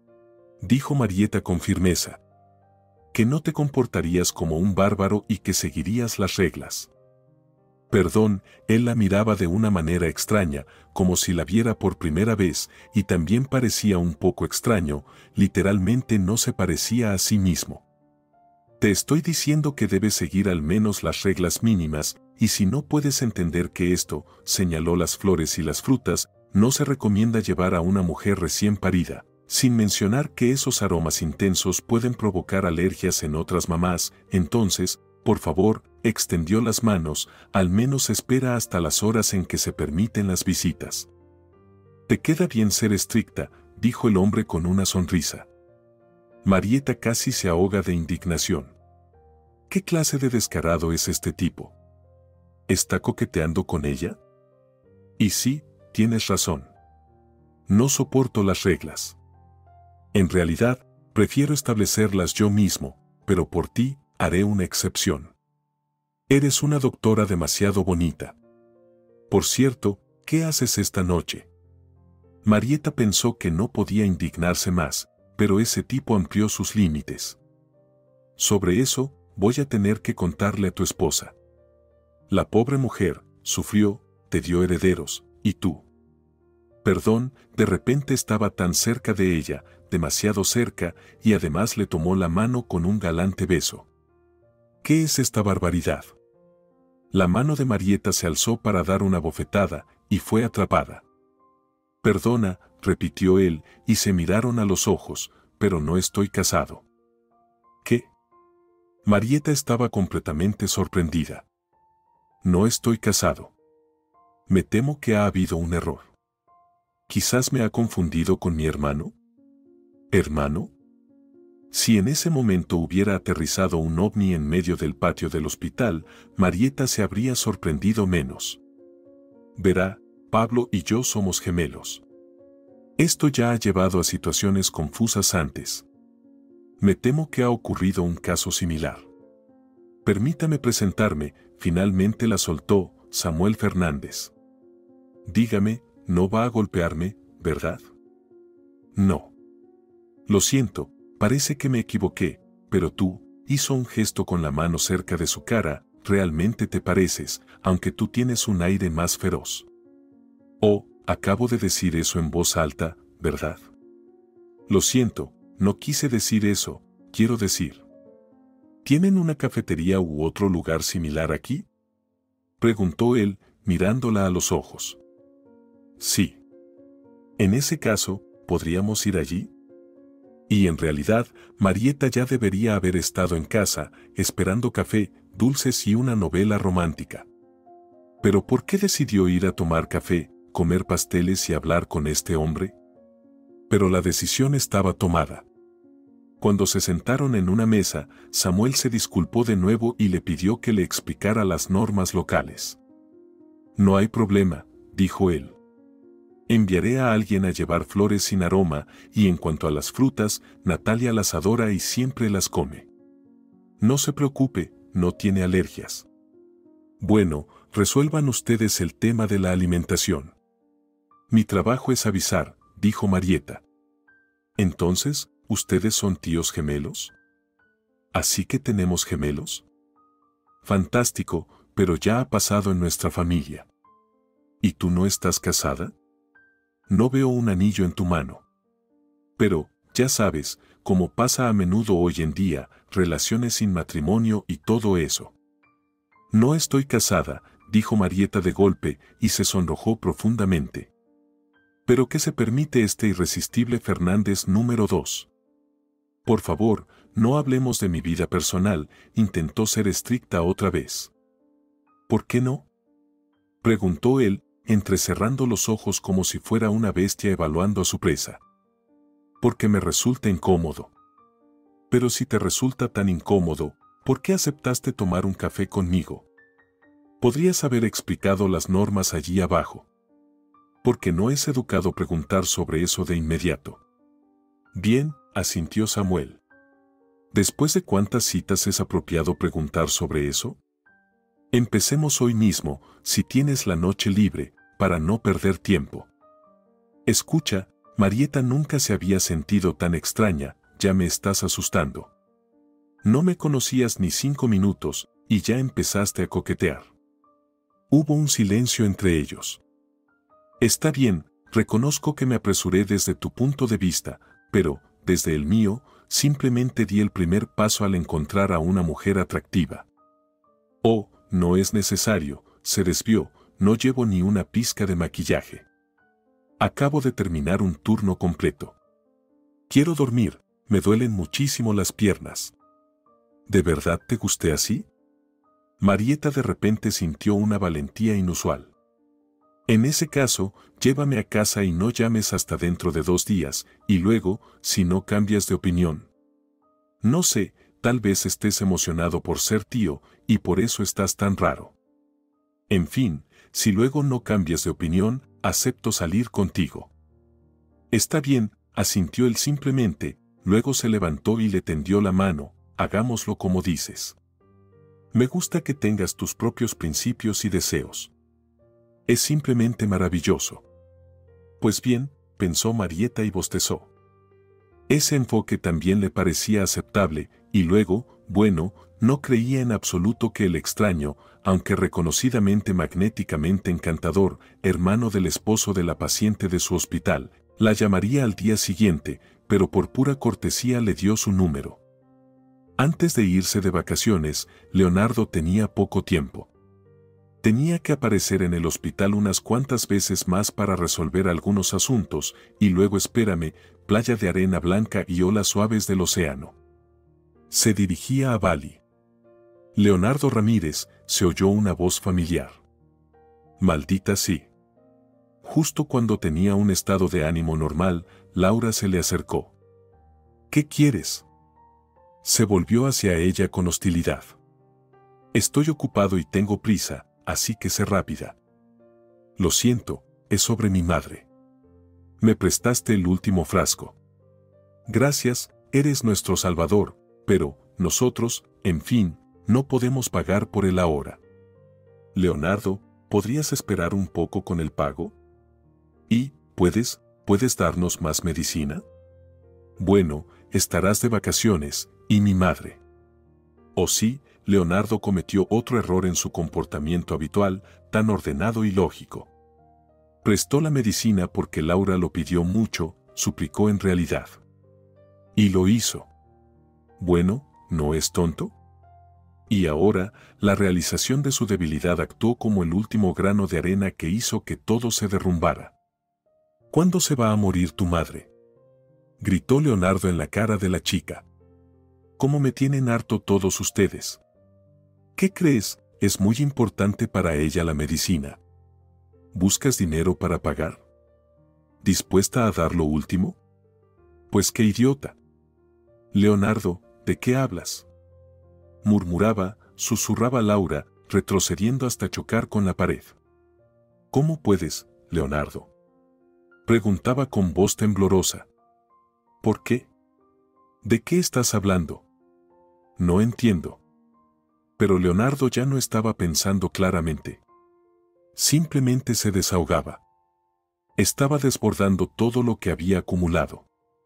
Dijo Marieta con firmeza. Que no te comportarías como un bárbaro y que seguirías las reglas. Perdón, él la miraba de una manera extraña, como si la viera por primera vez, y también parecía un poco extraño, literalmente no se parecía a sí mismo. Te estoy diciendo que debes seguir al menos las reglas mínimas, y si no puedes entender que esto, señaló las flores y las frutas, no se recomienda llevar a una mujer recién parida, sin mencionar que esos aromas intensos pueden provocar alergias en otras mamás, entonces, por favor, extendió las manos, al menos espera hasta las horas en que se permiten las visitas. Te queda bien ser estricta, dijo el hombre con una sonrisa. Marieta casi se ahoga de indignación. ¿Qué clase de descarado es este tipo? ¿Está coqueteando con ella? Y sí, tienes razón. No soporto las reglas. En realidad, prefiero establecerlas yo mismo, pero por ti, haré una excepción. Eres una doctora demasiado bonita. Por cierto, ¿qué haces esta noche? Marieta pensó que no podía indignarse más, pero ese tipo amplió sus límites. Sobre eso, voy a tener que contarle a tu esposa. La pobre mujer, sufrió, te dio herederos, y tú. Perdón, de repente estaba tan cerca de ella, demasiado cerca, y además le tomó la mano con un galante beso. ¿Qué es esta barbaridad? La mano de Marieta se alzó para dar una bofetada, y fue atrapada. Perdona, repitió él, y se miraron a los ojos, pero no estoy casado. ¿Qué? Marieta estaba completamente sorprendida. No estoy casado. Me temo que ha habido un error. Quizás me ha confundido con mi hermano. ¿Hermano? Si en ese momento hubiera aterrizado un ovni en medio del patio del hospital, Marieta se habría sorprendido menos. Verá, Pablo y yo somos gemelos. Esto ya ha llevado a situaciones confusas antes. Me temo que ha ocurrido un caso similar. Permítame presentarme, finalmente la soltó, Samuel Fernández. Dígame, no va a golpearme, ¿verdad? No. Lo siento, parece que me equivoqué, pero tú, hizo un gesto con la mano cerca de su cara, realmente te pareces, aunque tú tienes un aire más feroz. Oh, acabo de decir eso en voz alta, ¿verdad? Lo siento, no quise decir eso, quiero decir. ¿Tienen una cafetería u otro lugar similar aquí? Preguntó él, mirándola a los ojos. Sí. En ese caso, ¿podríamos ir allí? Y en realidad, Marieta ya debería haber estado en casa, esperando café, dulces y una novela romántica. ¿Pero por qué decidió ir a tomar café, comer pasteles y hablar con este hombre? Pero la decisión estaba tomada. Cuando se sentaron en una mesa, Samuel se disculpó de nuevo y le pidió que le explicara las normas locales. No hay problema, dijo él. Enviaré a alguien a llevar flores sin aroma, y en cuanto a las frutas, Natalia las adora y siempre las come. No se preocupe, no tiene alergias. Bueno, resuelvan ustedes el tema de la alimentación. Mi trabajo es avisar, dijo Marieta. Entonces, ¿ustedes son tíos gemelos? ¿Así que tenemos gemelos? Fantástico, pero ya ha pasado en nuestra familia. ¿Y tú no estás casada? No veo un anillo en tu mano. Pero, ya sabes, como pasa a menudo hoy en día, relaciones sin matrimonio y todo eso. No estoy casada, dijo Marieta de golpe, y se sonrojó profundamente. ¿Pero qué se permite este irresistible Fernández número dos? Por favor, no hablemos de mi vida personal, intentó ser estricta otra vez. ¿Por qué no? Preguntó él, entrecerrando los ojos como si fuera una bestia evaluando a su presa. Porque me resulta incómodo. Pero si te resulta tan incómodo, ¿por qué aceptaste tomar un café conmigo? Podrías haber explicado las normas allí abajo. Porque no es educado preguntar sobre eso de inmediato. Bien, asintió Samuel. ¿Después de cuántas citas es apropiado preguntar sobre eso? Empecemos hoy mismo, si tienes la noche libre, para no perder tiempo. Escucha, Marieta nunca se había sentido tan extraña, ya me estás asustando. No me conocías ni cinco minutos, y ya empezaste a coquetear. Hubo un silencio entre ellos. Está bien, reconozco que me apresuré desde tu punto de vista, pero, desde el mío, simplemente di el primer paso al encontrar a una mujer atractiva. Oh, no es necesario, se desvió, no llevo ni una pizca de maquillaje. Acabo de terminar un turno completo. Quiero dormir, me duelen muchísimo las piernas. ¿De verdad te gusté así? Marieta de repente sintió una valentía inusual. En ese caso, llévame a casa y no llames hasta dentro de dos días, y luego, si no cambias de opinión. No sé, tal vez estés emocionado por ser tío, y por eso estás tan raro. En fin, si luego no cambias de opinión, acepto salir contigo. Está bien, asintió él simplemente, luego se levantó y le tendió la mano, hagámoslo como dices. Me gusta que tengas tus propios principios y deseos. Es simplemente maravilloso. Pues bien, pensó Marieta y bostezó. Ese enfoque también le parecía aceptable, y luego, bueno, no creía en absoluto que el extraño, aunque reconocidamente magnéticamente encantador, hermano del esposo de la paciente de su hospital, la llamaría al día siguiente, pero por pura cortesía le dio su número. Antes de irse de vacaciones, Leonardo tenía poco tiempo. Tenía que aparecer en el hospital unas cuantas veces más para resolver algunos asuntos, y luego espérame, playa de arena blanca y olas suaves del océano. Se dirigía a Bali. Leonardo Ramírez, se oyó una voz familiar. Maldita sí. Justo cuando tenía un estado de ánimo normal, Laura se le acercó. ¿Qué quieres? Se volvió hacia ella con hostilidad. Estoy ocupado y tengo prisa, así que sé rápida. Lo siento, es sobre mi madre. Me prestaste el último frasco. Gracias, eres nuestro salvador, pero, nosotros, en fin, no podemos pagar por él ahora. Leonardo, ¿podrías esperar un poco con el pago? ¿Y, puedes, puedes darnos más medicina? Bueno, estarás de vacaciones, y mi madre. Oh sí, Leonardo cometió otro error en su comportamiento habitual, tan ordenado y lógico. Prestó la medicina porque Laura lo pidió mucho, suplicó en realidad. Y lo hizo. Bueno, ¿no es tonto? Y ahora, la realización de su debilidad actuó como el último grano de arena que hizo que todo se derrumbara. ¿Cuándo se va a morir tu madre?, gritó Leonardo en la cara de la chica. ¿Cómo me tienen harto todos ustedes? ¿Qué crees? Es muy importante para ella la medicina. ¿Buscas dinero para pagar? ¿Dispuesta a dar lo último? Pues qué idiota. Leonardo, ¿de qué hablas?, murmuraba, susurraba Laura, retrocediendo hasta chocar con la pared. ¿Cómo puedes, Leonardo?, preguntaba con voz temblorosa. ¿Por qué? ¿De qué estás hablando? No entiendo. Pero Leonardo ya no estaba pensando claramente. Simplemente se desahogaba. Estaba desbordando todo lo que había acumulado.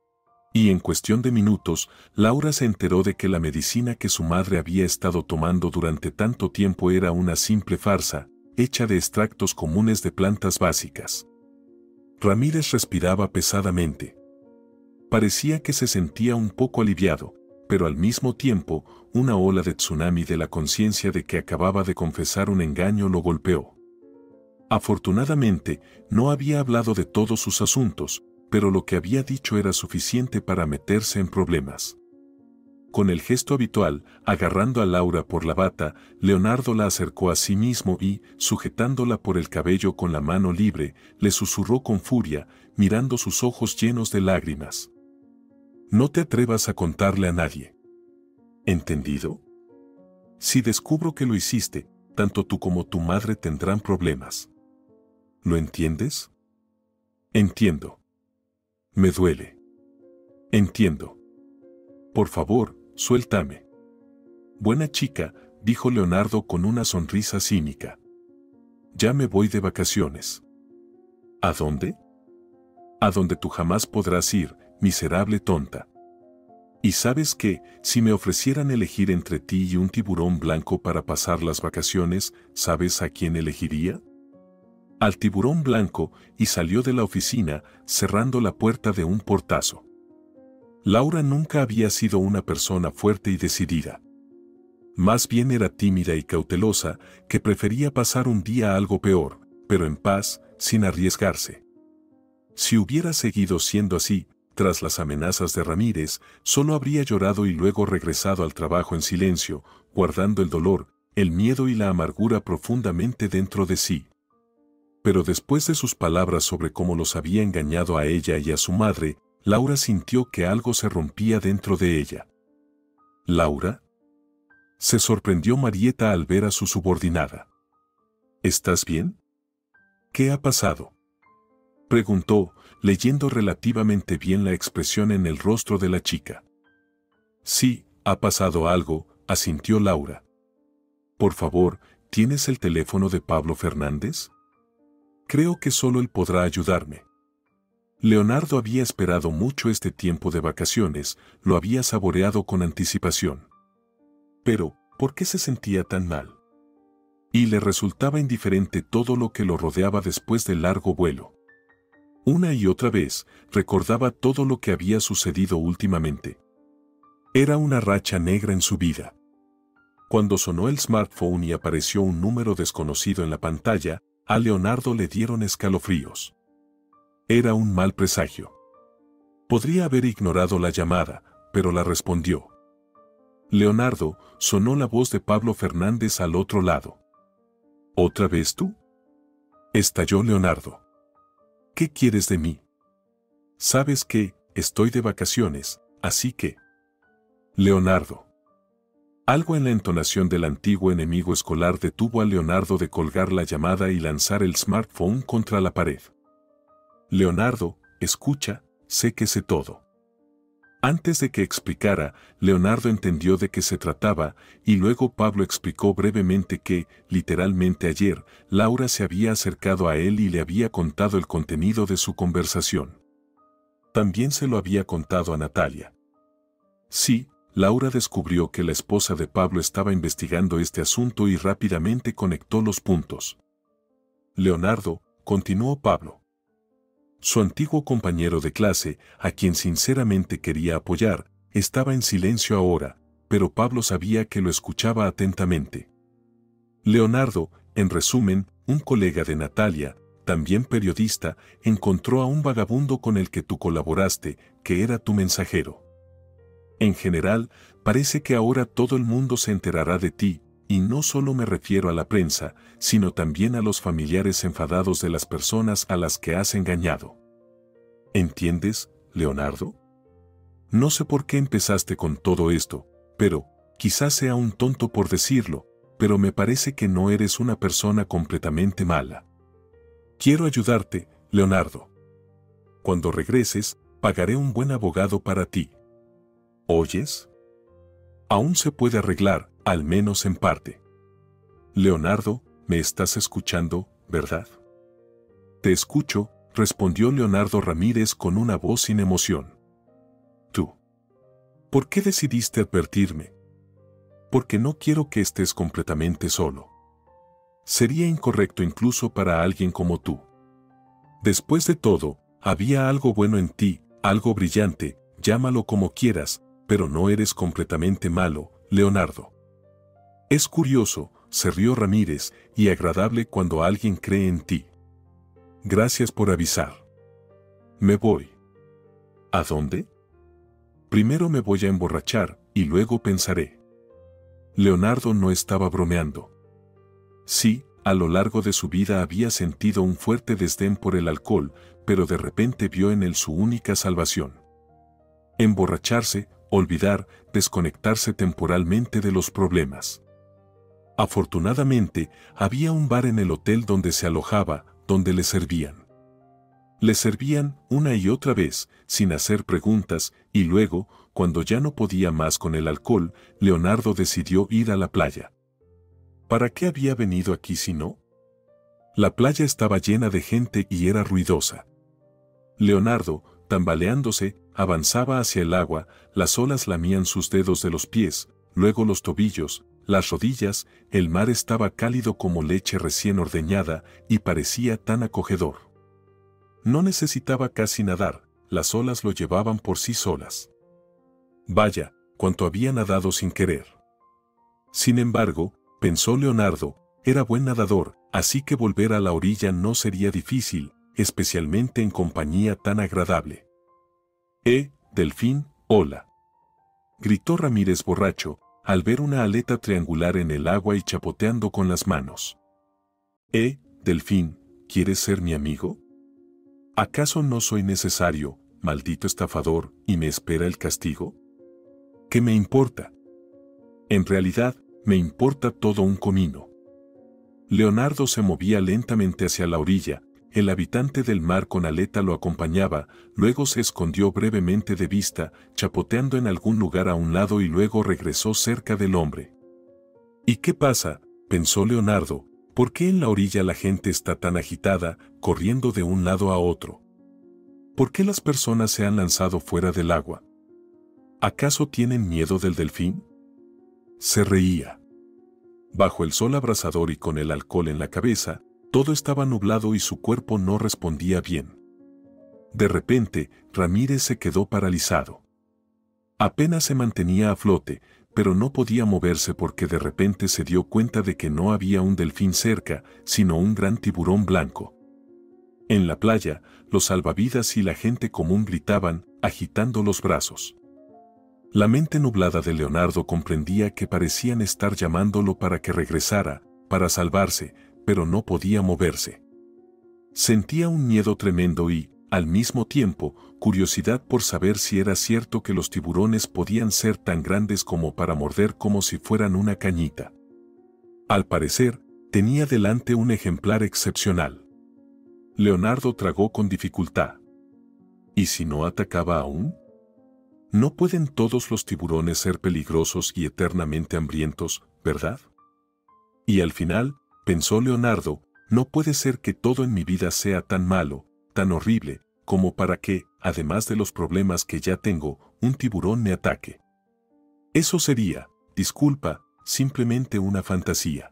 Y en cuestión de minutos, Laura se enteró de que la medicina que su madre había estado tomando durante tanto tiempo era una simple farsa, hecha de extractos comunes de plantas básicas. Ramírez respiraba pesadamente. Parecía que se sentía un poco aliviado, pero al mismo tiempo, una ola de tsunami de la conciencia de que acababa de confesar un engaño lo golpeó. Afortunadamente, no había hablado de todos sus asuntos, pero lo que había dicho era suficiente para meterse en problemas. Con el gesto habitual, agarrando a Laura por la bata, Leonardo la acercó a sí mismo y, sujetándola por el cabello con la mano libre, le susurró con furia, mirando sus ojos llenos de lágrimas. No te atrevas a contarle a nadie. ¿Entendido? Si descubro que lo hiciste, tanto tú como tu madre tendrán problemas. ¿Lo entiendes? Entiendo. Me duele. Entiendo. Por favor, suéltame. Buena chica, dijo Leonardo con una sonrisa cínica. Ya me voy de vacaciones. ¿A dónde? A donde tú jamás podrás ir, miserable tonta. ¿Y sabes qué? Si me ofrecieran elegir entre ti y un tiburón blanco para pasar las vacaciones, ¿sabes a quién elegiría? Al tiburón blanco, y salió de la oficina, cerrando la puerta de un portazo. Laura nunca había sido una persona fuerte y decidida. Más bien era tímida y cautelosa, que prefería pasar un día algo peor, pero en paz, sin arriesgarse. Si hubiera seguido siendo así, tras las amenazas de Ramírez, solo habría llorado y luego regresado al trabajo en silencio, guardando el dolor, el miedo y la amargura profundamente dentro de sí. Pero después de sus palabras sobre cómo los había engañado a ella y a su madre, Laura sintió que algo se rompía dentro de ella. ¿Laura? Se sorprendió Marieta al ver a su subordinada. ¿Estás bien? ¿Qué ha pasado? Preguntó, leyendo relativamente bien la expresión en el rostro de la chica. Sí, ha pasado algo, asintió Laura. Por favor, ¿tienes el teléfono de Pablo Fernández? Creo que solo él podrá ayudarme. Leonardo había esperado mucho este tiempo de vacaciones, lo había saboreado con anticipación. Pero, ¿por qué se sentía tan mal? Y le resultaba indiferente todo lo que lo rodeaba después del largo vuelo. Una y otra vez, recordaba todo lo que había sucedido últimamente. Era una racha negra en su vida. Cuando sonó el smartphone y apareció un número desconocido en la pantalla, a Leonardo le dieron escalofríos. Era un mal presagio. Podría haber ignorado la llamada, pero la respondió. Leonardo, sonó la voz de Pablo Fernández al otro lado. ¿Otra vez tú? Estalló Leonardo. ¿Qué quieres de mí? Sabes que, estoy de vacaciones, así que... Leonardo. Algo en la entonación del antiguo enemigo escolar detuvo a Leonardo de colgar la llamada y lanzar el smartphone contra la pared. Leonardo, escucha, sé que sé todo. Antes de que explicara, Leonardo entendió de qué se trataba, y luego Pablo explicó brevemente que, literalmente ayer, Laura se había acercado a él y le había contado el contenido de su conversación. También se lo había contado a Natalia. Sí, Laura descubrió que la esposa de Pablo estaba investigando este asunto y rápidamente conectó los puntos. Leonardo, continuó Pablo. Su antiguo compañero de clase, a quien sinceramente quería apoyar, estaba en silencio ahora, pero Pablo sabía que lo escuchaba atentamente. Leonardo, en resumen, un colega de Natalia, también periodista, encontró a un vagabundo con el que tú colaboraste, que era tu mensajero. En general, parece que ahora todo el mundo se enterará de ti, y no solo me refiero a la prensa, sino también a los familiares enfadados de las personas a las que has engañado. ¿Entiendes, Leonardo? No sé por qué empezaste con todo esto, pero, quizás sea un tonto por decirlo, pero me parece que no eres una persona completamente mala. Quiero ayudarte, Leonardo. Cuando regreses, pagaré un buen abogado para ti. ¿Oyes? Aún se puede arreglar, al menos en parte. Leonardo, me estás escuchando, ¿verdad? Te escucho, respondió Leonardo Ramírez con una voz sin emoción. Tú. ¿Por qué decidiste advertirme? Porque no quiero que estés completamente solo. Sería incorrecto incluso para alguien como tú. Después de todo, había algo bueno en ti, algo brillante, llámalo como quieras, pero no eres completamente malo, Leonardo. Es curioso, se rió Ramírez, y agradable cuando alguien cree en ti. Gracias por avisar. Me voy. ¿A dónde? Primero me voy a emborrachar, y luego pensaré. Leonardo no estaba bromeando. Sí, a lo largo de su vida había sentido un fuerte desdén por el alcohol, pero de repente vio en él su única salvación. Emborracharse, olvidar, desconectarse temporalmente de los problemas. Afortunadamente, había un bar en el hotel donde se alojaba, donde le servían. Le servían una y otra vez, sin hacer preguntas, y luego, cuando ya no podía más con el alcohol, Leonardo decidió ir a la playa. ¿Para qué había venido aquí si no? La playa estaba llena de gente y era ruidosa. Leonardo, tambaleándose, avanzaba hacia el agua, las olas lamían sus dedos de los pies, luego los tobillos, las rodillas, el mar estaba cálido como leche recién ordeñada y parecía tan acogedor. No necesitaba casi nadar, las olas lo llevaban por sí solas. Vaya, cuánto había nadado sin querer. Sin embargo, pensó Leonardo, era buen nadador, así que volver a la orilla no sería difícil, especialmente en compañía tan agradable. ¡Eh, Delfín, hola! Gritó Ramírez borracho, al ver una aleta triangular en el agua y chapoteando con las manos. ¡Eh, Delfín, ¿quieres ser mi amigo? ¿Acaso no soy necesario, maldito estafador, y me espera el castigo? ¿Qué me importa? En realidad, me importa todo un comino. Leonardo se movía lentamente hacia la orilla, el habitante del mar con aleta lo acompañaba, luego se escondió brevemente de vista, chapoteando en algún lugar a un lado y luego regresó cerca del hombre. ¿Y qué pasa?, pensó Leonardo, ¿por qué en la orilla la gente está tan agitada, corriendo de un lado a otro? ¿Por qué las personas se han lanzado fuera del agua? ¿Acaso tienen miedo del delfín? Se reía. Bajo el sol abrasador y con el alcohol en la cabeza, todo estaba nublado y su cuerpo no respondía bien. De repente, Ramírez se quedó paralizado. Apenas se mantenía a flote, pero no podía moverse porque de repente se dio cuenta de que no había un delfín cerca, sino un gran tiburón blanco. En la playa, los salvavidas y la gente común gritaban, agitando los brazos. La mente nublada de Leonardo comprendía que parecían estar llamándolo para que regresara, para salvarse, pero no podía moverse. Sentía un miedo tremendo y, al mismo tiempo, curiosidad por saber si era cierto que los tiburones podían ser tan grandes como para morder como si fueran una cañita. Al parecer, tenía delante un ejemplar excepcional. Leonardo tragó con dificultad. ¿Y si no atacaba aún? No pueden todos los tiburones ser peligrosos y eternamente hambrientos, ¿verdad? Y al final, pensó Leonardo, no puede ser que todo en mi vida sea tan malo, tan horrible, como para que, además de los problemas que ya tengo, un tiburón me ataque. Eso sería, disculpa, simplemente una fantasía.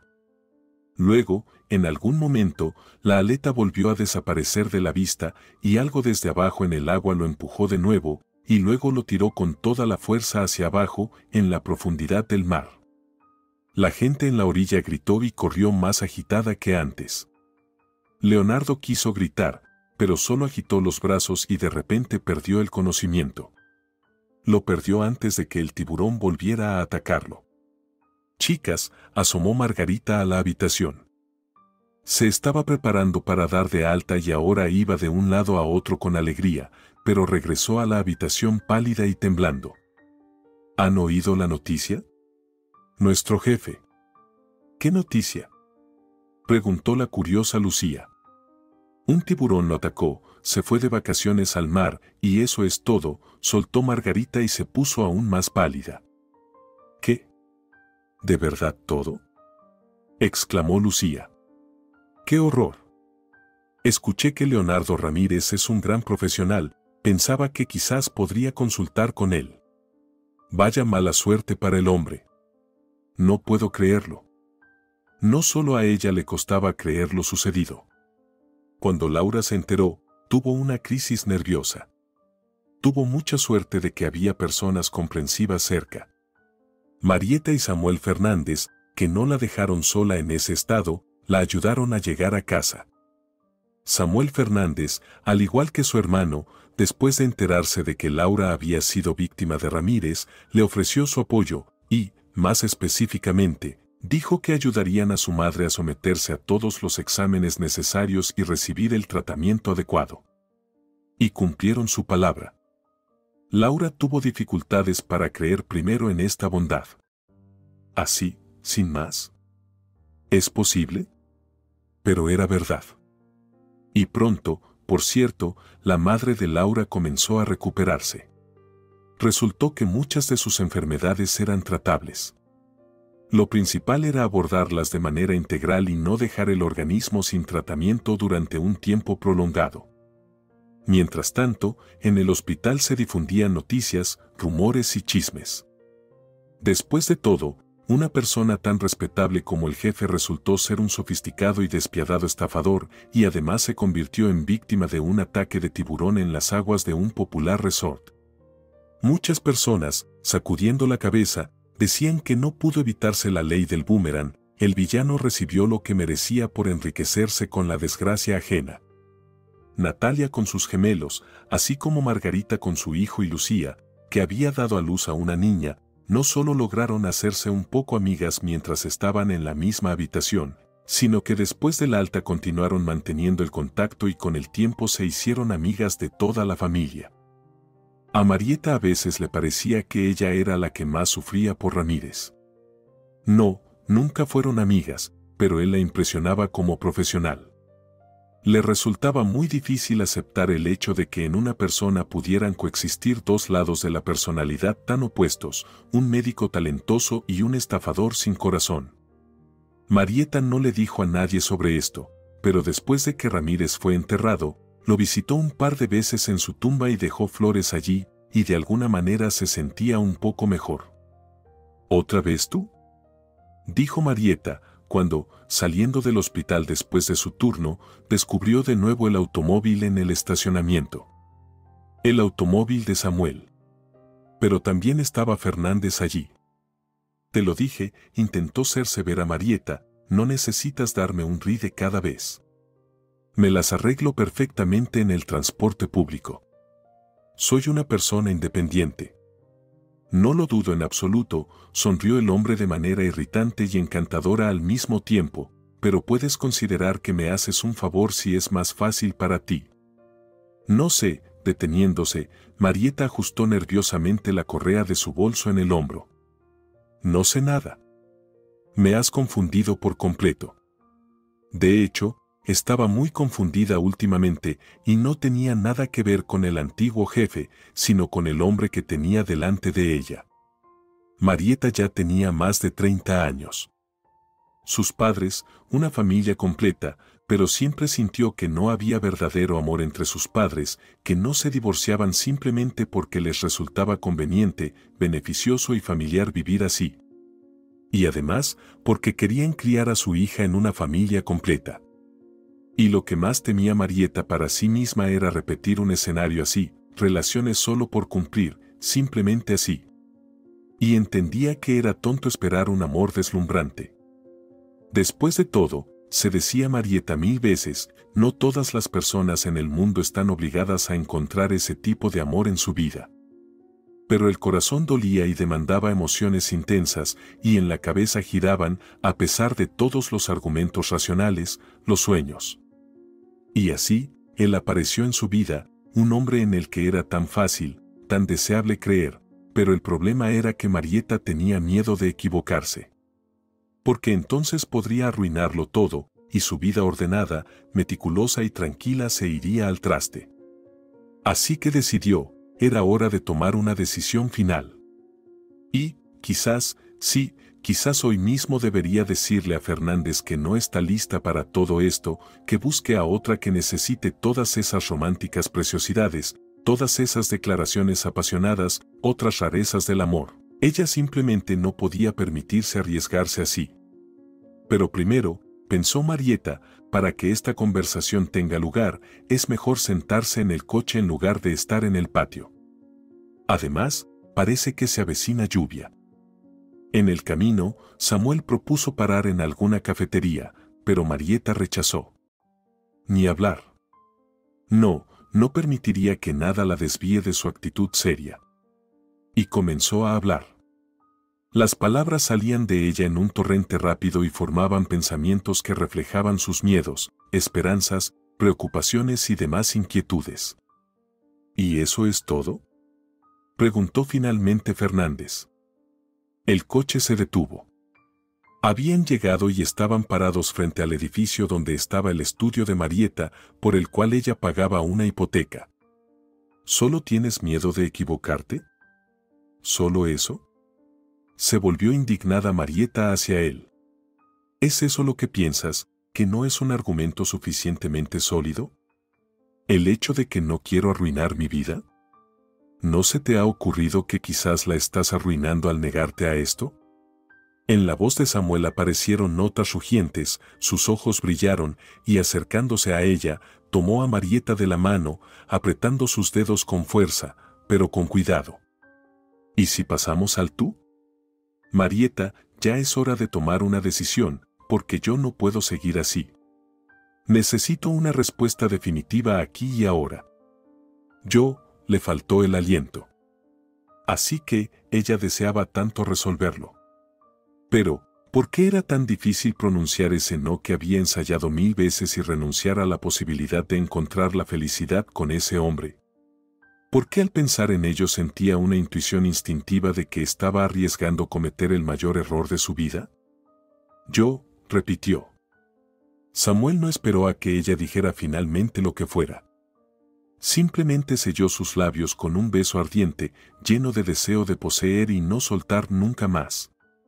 Luego, en algún momento, la aleta volvió a desaparecer de la vista y algo desde abajo en el agua lo empujó de nuevo, y luego lo tiró con toda la fuerza hacia abajo, en la profundidad del mar. La gente en la orilla gritó y corrió más agitada que antes. Leonardo quiso gritar, pero solo agitó los brazos y de repente perdió el conocimiento. Lo perdió antes de que el tiburón volviera a atacarlo. Chicas, asomó Margarita a la habitación. Se estaba preparando para dar de alta y ahora iba de un lado a otro con alegría, pero regresó a la habitación pálida y temblando. ¿Han oído la noticia? Nuestro jefe. ¿Qué noticia?, preguntó la curiosa Lucía. Un tiburón lo atacó, se fue de vacaciones al mar, y eso es todo, soltó Margarita y se puso aún más pálida. ¿Qué? ¿De verdad todo?, exclamó Lucía. ¡Qué horror! Escuché que Leonardo Ramírez es un gran profesional, pensaba que quizás podría consultar con él. Vaya mala suerte para el hombre. No puedo creerlo. No solo a ella le costaba creer lo sucedido. Cuando Laura se enteró, tuvo una crisis nerviosa. Tuvo mucha suerte de que había personas comprensivas cerca. Marieta y Samuel Fernández, que no la dejaron sola en ese estado, la ayudaron a llegar a casa. Samuel Fernández, al igual que su hermano, después de enterarse de que Laura había sido víctima de Ramírez, le ofreció su apoyo y, más específicamente, dijo que ayudarían a su madre a someterse a todos los exámenes necesarios y recibir el tratamiento adecuado. Y cumplieron su palabra. Laura tuvo dificultades para creer primero en esta bondad. ¿Así, sin más? ¿Es posible? Pero era verdad. Y pronto, por cierto, la madre de Laura comenzó a recuperarse. resultó que muchas de sus enfermedades eran tratables. Lo principal era abordarlas de manera integral y no dejar el organismo sin tratamiento durante un tiempo prolongado. Mientras tanto, en el hospital se difundían noticias, rumores y chismes. Después de todo, una persona tan respetable como el jefe resultó ser un sofisticado y despiadado estafador y además se convirtió en víctima de un ataque de tiburón en las aguas de un popular resort. Muchas personas, sacudiendo la cabeza, decían que no pudo evitarse la ley del boomerang, el villano recibió lo que merecía por enriquecerse con la desgracia ajena. Natalia con sus gemelos, así como Margarita con su hijo y Lucía, que había dado a luz a una niña, no solo lograron hacerse un poco amigas mientras estaban en la misma habitación, sino que después del alta continuaron manteniendo el contacto y con el tiempo se hicieron amigas de toda la familia. A Marieta a veces le parecía que ella era la que más sufría por Ramírez. No, nunca fueron amigas, pero él la impresionaba como profesional. Le resultaba muy difícil aceptar el hecho de que en una persona pudieran coexistir dos lados de la personalidad tan opuestos, un médico talentoso y un estafador sin corazón. Marieta no le dijo a nadie sobre esto, pero después de que Ramírez fue enterrado, lo visitó un par de veces en su tumba y dejó flores allí, y de alguna manera se sentía un poco mejor. ¿Otra vez tú?, dijo Marieta, cuando, saliendo del hospital después de su turno, descubrió de nuevo el automóvil en el estacionamiento. El automóvil de Samuel. Pero también estaba Fernández allí. Te lo dije, intentó ser severa Marieta, no necesitas darme un ride cada vez. Me las arreglo perfectamente en el transporte público. Soy una persona independiente. No lo dudo en absoluto, sonrió el hombre de manera irritante y encantadora al mismo tiempo, pero puedes considerar que me haces un favor si es más fácil para ti. No sé, deteniéndose, Marieta ajustó nerviosamente la correa de su bolso en el hombro. No sé nada. Me has confundido por completo. De hecho, estaba muy confundida últimamente y no tenía nada que ver con el antiguo jefe, sino con el hombre que tenía delante de ella. Marieta ya tenía más de treinta años. Sus padres, una familia completa, pero siempre sintió que no había verdadero amor entre sus padres, que no se divorciaban simplemente porque les resultaba conveniente, beneficioso y familiar vivir así. Y además, porque querían criar a su hija en una familia completa. Y lo que más temía Marieta para sí misma era repetir un escenario así, relaciones solo por cumplir, simplemente así. Y entendía que era tonto esperar un amor deslumbrante. Después de todo, se decía Marieta mil veces, no todas las personas en el mundo están obligadas a encontrar ese tipo de amor en su vida. Pero el corazón dolía y demandaba emociones intensas, y en la cabeza giraban, a pesar de todos los argumentos racionales, los sueños. Y así, él apareció en su vida, un hombre en el que era tan fácil, tan deseable creer, pero el problema era que Marieta tenía miedo de equivocarse. Porque entonces podría arruinarlo todo, y su vida ordenada, meticulosa y tranquila se iría al traste. Así que decidió, era hora de tomar una decisión final. Y, quizás, sí, quizás hoy mismo debería decirle a Fernández que no está lista para todo esto, que busque a otra que necesite todas esas románticas preciosidades, todas esas declaraciones apasionadas, otras rarezas del amor. Ella simplemente no podía permitirse arriesgarse así. Pero primero, pensó Marieta, para que esta conversación tenga lugar, es mejor sentarse en el coche en lugar de estar en el patio. Además, parece que se avecina lluvia. En el camino, Samuel propuso parar en alguna cafetería, pero Marieta rechazó. Ni hablar. No, no permitiría que nada la desvíe de su actitud seria. Y comenzó a hablar. Las palabras salían de ella en un torrente rápido y formaban pensamientos que reflejaban sus miedos, esperanzas, preocupaciones y demás inquietudes. ¿Y eso es todo?, preguntó finalmente Fernández. El coche se detuvo. Habían llegado y estaban parados frente al edificio donde estaba el estudio de Marieta, por el cual ella pagaba una hipoteca. ¿Solo tienes miedo de equivocarte?, ¿Solo eso? Se volvió indignada Marieta hacia él. ¿Es eso lo que piensas, que no es un argumento suficientemente sólido? ¿El hecho de que no quiero arruinar mi vida? ¿No se te ha ocurrido que quizás la estás arruinando al negarte a esto? En la voz de Samuel aparecieron notas rugientes, sus ojos brillaron, y acercándose a ella, tomó a Marieta de la mano, apretando sus dedos con fuerza, pero con cuidado. ¿Y si pasamos al tú? Marieta, ya es hora de tomar una decisión, porque yo no puedo seguir así. Necesito una respuesta definitiva aquí y ahora. Yo, le faltó el aliento. Así que, ella deseaba tanto resolverlo. Pero, ¿por qué era tan difícil pronunciar ese no que había ensayado mil veces y renunciar a la posibilidad de encontrar la felicidad con ese hombre? ¿Por qué al pensar en ello sentía una intuición instintiva de que estaba arriesgando cometer el mayor error de su vida? Yo, repitió. Samuel no esperó a que ella dijera finalmente lo que fuera. Simplemente selló sus labios con un beso ardiente, lleno de deseo de poseer y no soltar nunca más.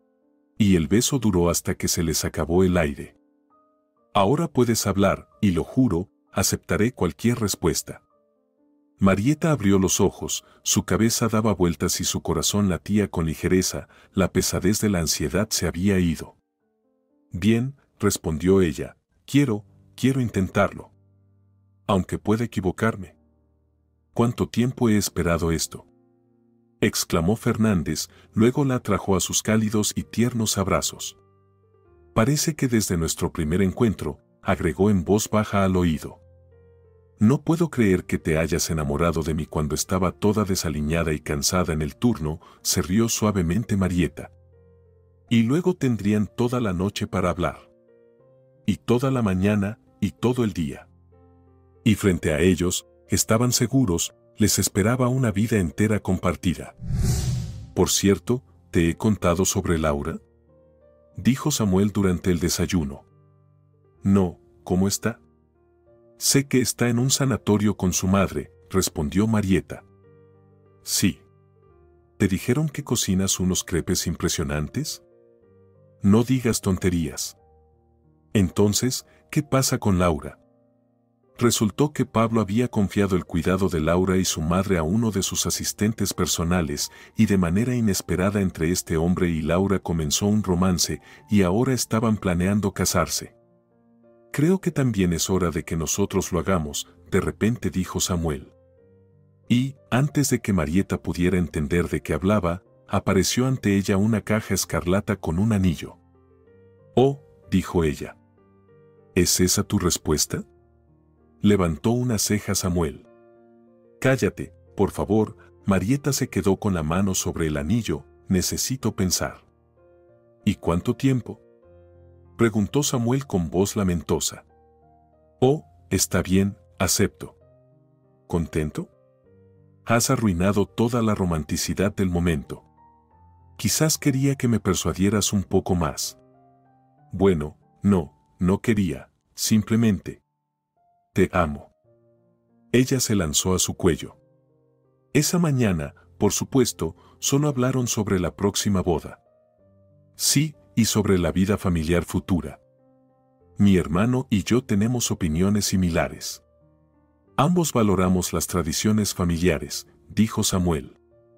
Y el beso duró hasta que se les acabó el aire. Ahora puedes hablar, y lo juro, aceptaré cualquier respuesta. Marieta abrió los ojos, su cabeza daba vueltas y su corazón latía con ligereza, la pesadez de la ansiedad se había ido. Bien, respondió ella, quiero, quiero intentarlo. Aunque pueda equivocarme. ¿Cuánto tiempo he esperado esto?, exclamó Fernández, luego la atrajo a sus cálidos y tiernos abrazos. Parece que desde nuestro primer encuentro, agregó en voz baja al oído. No puedo creer que te hayas enamorado de mí cuando estaba toda desaliñada y cansada en el turno, se rió suavemente Marieta. Y luego tendrían toda la noche para hablar. Y toda la mañana, y todo el día. Y frente a ellos, estaban seguros, les esperaba una vida entera compartida. Por cierto, ¿te he contado sobre Laura?, dijo Samuel durante el desayuno. No, ¿cómo está? Sé que está en un sanatorio con su madre, respondió Marieta. Sí. ¿Te dijeron que cocinas unos crepes impresionantes? No digas tonterías. Entonces, ¿qué pasa con Laura? Resultó que Pablo había confiado el cuidado de Laura y su madre a uno de sus asistentes personales, y de manera inesperada entre este hombre y Laura comenzó un romance, y ahora estaban planeando casarse. Creo que también es hora de que nosotros lo hagamos, de repente dijo Samuel. Y, antes de que Marieta pudiera entender de qué hablaba, apareció ante ella una caja escarlata con un anillo. Oh, dijo ella. ¿Es esa tu respuesta?, levantó una ceja Samuel. Cállate, por favor, Marieta se quedó con la mano sobre el anillo, necesito pensar. ¿Y cuánto tiempo?, preguntó Samuel con voz lamentosa. Oh, está bien, acepto. ¿Contento? Has arruinado toda la romanticidad del momento. Quizás quería que me persuadieras un poco más. Bueno, no, no quería, simplemente. Te amo. Ella se lanzó a su cuello. Esa mañana, por supuesto, solo hablaron sobre la próxima boda. Sí, y sobre la vida familiar futura. Mi hermano y yo tenemos opiniones similares. Ambos valoramos las tradiciones familiares, dijo Samuel.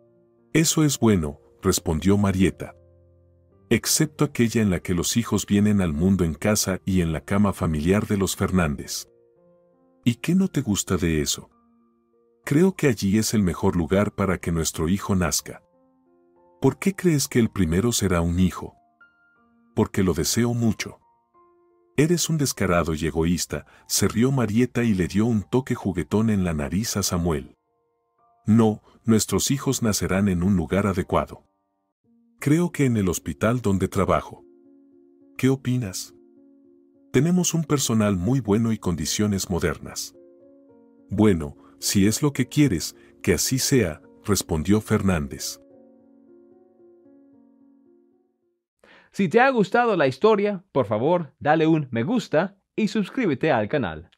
Eso es bueno, respondió Marieta. Excepto aquella en la que los hijos vienen al mundo en casa y en la cama familiar de los Fernández. ¿Y qué no te gusta de eso? Creo que allí es el mejor lugar para que nuestro hijo nazca. ¿Por qué crees que el primero será un hijo? Porque lo deseo mucho. Eres un descarado y egoísta, se rió Marieta y le dio un toque juguetón en la nariz a Samuel. No, nuestros hijos nacerán en un lugar adecuado. Creo que en el hospital donde trabajo. ¿Qué opinas? Tenemos un personal muy bueno y condiciones modernas. Bueno, si es lo que quieres, que así sea, respondió Fernández. Si te ha gustado la historia, por favor, dale un me gusta y suscríbete al canal.